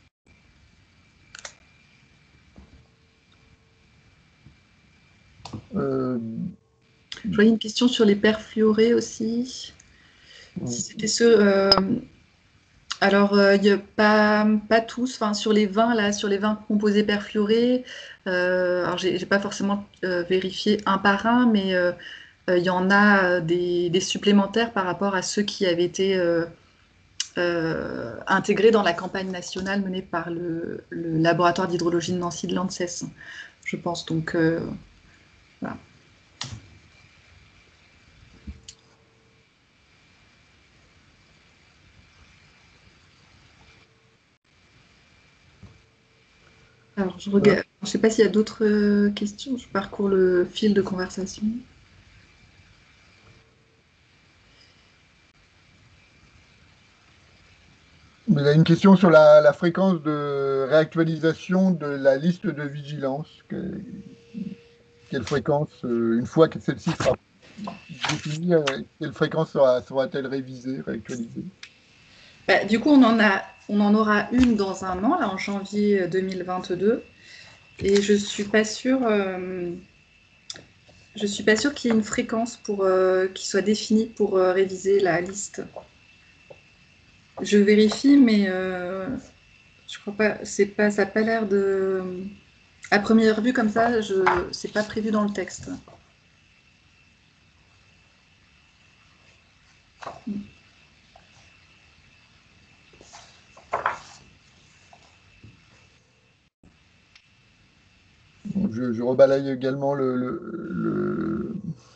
Euh, Je voyais une question sur les perfluorés aussi. Si c'était ce, euh, alors, euh, il y a pas, pas tous, enfin, sur les vins, là, sur les vins composés perfluorés, euh, alors j'ai j'ai pas forcément euh, vérifié un par un, mais euh, euh, il y en a euh, des, des supplémentaires par rapport à ceux qui avaient été euh, euh, intégrés dans la campagne nationale menée par le, le laboratoire d'hydrologie de Nancy de l'ANSES, je pense. Donc, euh, voilà. Alors, je regarde, je sais pas s'il y a d'autres euh, questions, je parcours le fil de conversation. Il y a une question sur la, la fréquence de réactualisation de la liste de vigilance. Que- quelle fréquence, euh, une fois que celle-ci sera définie, euh, quelle fréquence sera, sera-t-elle révisée, réactualisée? Bah, du coup, on en a, on en aura une dans un an, là, en janvier deux mille vingt-deux. Et je suis pas sûre, euh, je suis pas sûre qu'il y ait une fréquence pour, euh, qui soit définie pour euh, réviser la liste. Je vérifie, mais euh, je crois pas, c'est pas, ça n'a pas l'air de. À première vue, comme ça, je, c'est pas prévu dans le texte. Je, je rebalaye également le, le- le-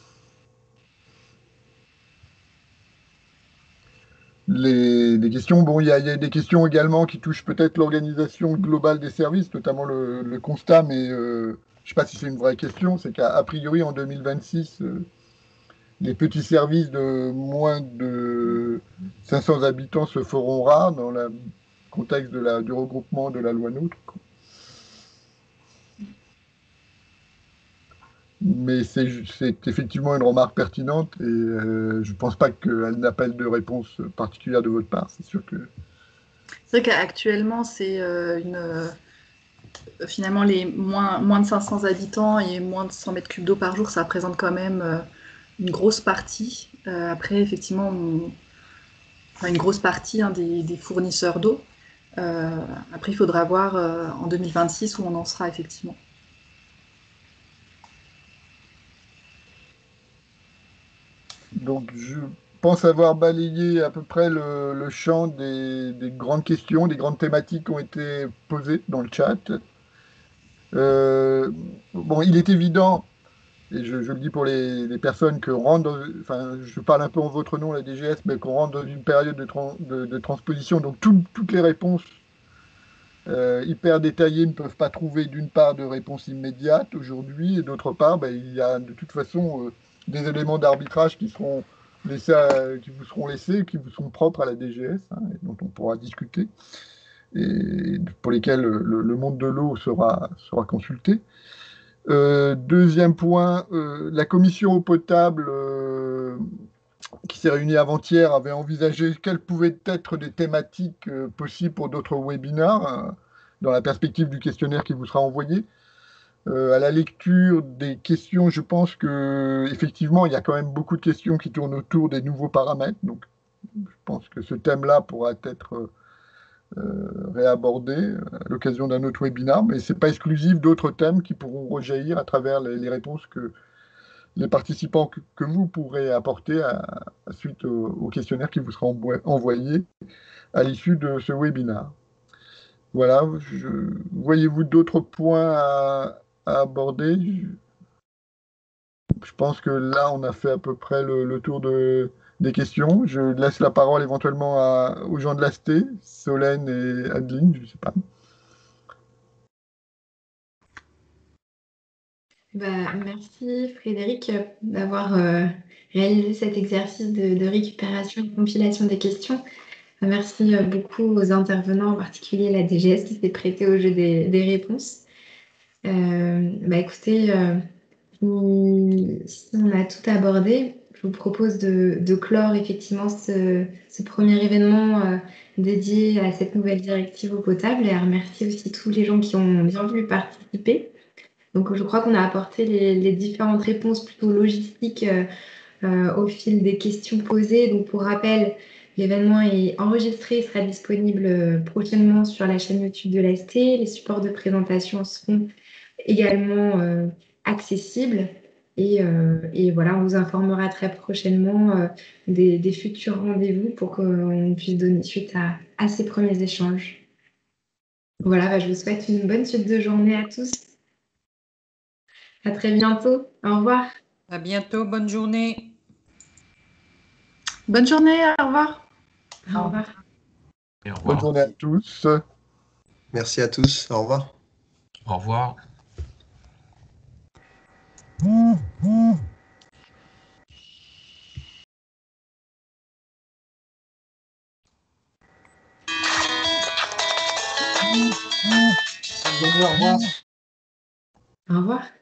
les, les questions. Bon, il y a, il y a des questions également qui touchent peut-être l'organisation globale des services, notamment le, le constat, mais euh, je ne sais pas si c'est une vraie question. C'est qu'à a priori, en deux mille vingt-six, euh, les petits services de moins de cinq cents habitants se feront rares dans le contexte de la, du regroupement de la loi NOTRe. Mais c'est c'est effectivement une remarque pertinente et euh, je ne pense pas qu'elle n'appelle de réponse particulière de votre part. C'est sûr que. C'est vrai qu'actuellement, c'est euh, une. euh, finalement, les moins, moins de cinq cents habitants et moins de cent mètres cubes d'eau par jour, ça représente quand même euh, une grosse partie. Euh, après, effectivement, on- enfin, une grosse partie hein, des, des fournisseurs d'eau. Euh, après, il faudra voir euh, en deux mille vingt-six où on en sera effectivement. Donc je pense avoir balayé à peu près le, le champ des, des grandes questions, des grandes thématiques qui ont été posées dans le chat. Euh, bon, il est évident, et je, je le dis pour les, les personnes que rentre dans, enfin, je parle un peu en votre nom, la D G S, mais qu'on rentre dans une période de, tran- de- de transposition, donc tout- toutes les réponses euh, hyper détaillées ne peuvent pas trouver d'une part de réponse immédiate aujourd'hui, et d'autre part, ben, il y a de toute façon euh, des éléments d'arbitrage qui seront laissés à- qui vous seront laissés, qui vous sont propres à la D G S, hein, et dont on pourra discuter, et pour lesquels le, le monde de l'eau sera, sera consulté. Euh, deuxième point, euh, la commission eau potable euh, qui s'est réunie avant-hier avait envisagé quelles pouvaient être des thématiques euh, possibles pour d'autres webinaires, euh, dans la perspective du questionnaire qui vous sera envoyé. Euh, à la lecture des questions, je pense que effectivement, il y a quand même beaucoup de questions qui tournent autour des nouveaux paramètres. Donc, je pense que ce thème-là pourra être euh, réabordé à l'occasion d'un autre webinaire, mais ce n'est pas exclusif d'autres thèmes qui pourront rejaillir à travers les, les réponses que les participants que, que vous pourrez apporter à, à suite au, au questionnaire qui vous sera envoyé à l'issue de ce webinaire. Voilà, je, voyez-vous d'autres points à, à aborder? je, je pense que là, on a fait à peu près le, le tour de, des questions. Je laisse la parole éventuellement à, aux gens de l'A S T, Solène et Adeline, je ne sais pas. Bah, merci Frédéric euh, d'avoir euh, réalisé cet exercice de, de récupération et de compilation des questions. Merci euh, beaucoup aux intervenants, en particulier la D G S qui s'est prêtée au jeu des, des réponses. Euh, bah, écoutez, euh, si, si on a tout abordé, je vous propose de, de clore effectivement ce, ce premier événement euh, dédié à cette nouvelle directive eau potable et à remercier aussi tous les gens qui ont bien voulu participer. Donc, je crois qu'on a apporté les, les différentes réponses plutôt logistiques euh, euh, au fil des questions posées. Donc, pour rappel, l'événement est enregistré et sera disponible euh, prochainement sur la chaîne YouTube de l'A S T. Les supports de présentation seront également euh, accessibles. Et, euh, et voilà, on vous informera très prochainement euh, des, des futurs rendez-vous pour qu'on puisse donner suite à, à ces premiers échanges. Voilà, bah, je vous souhaite une bonne suite de journée à tous. À très bientôt. Au revoir. À bientôt. Bonne journée. Bonne journée, au revoir. Au revoir. Et au revoir. Bonne journée à tous. Merci à tous. Au revoir. Au revoir. Bonne journée, au revoir. Au revoir.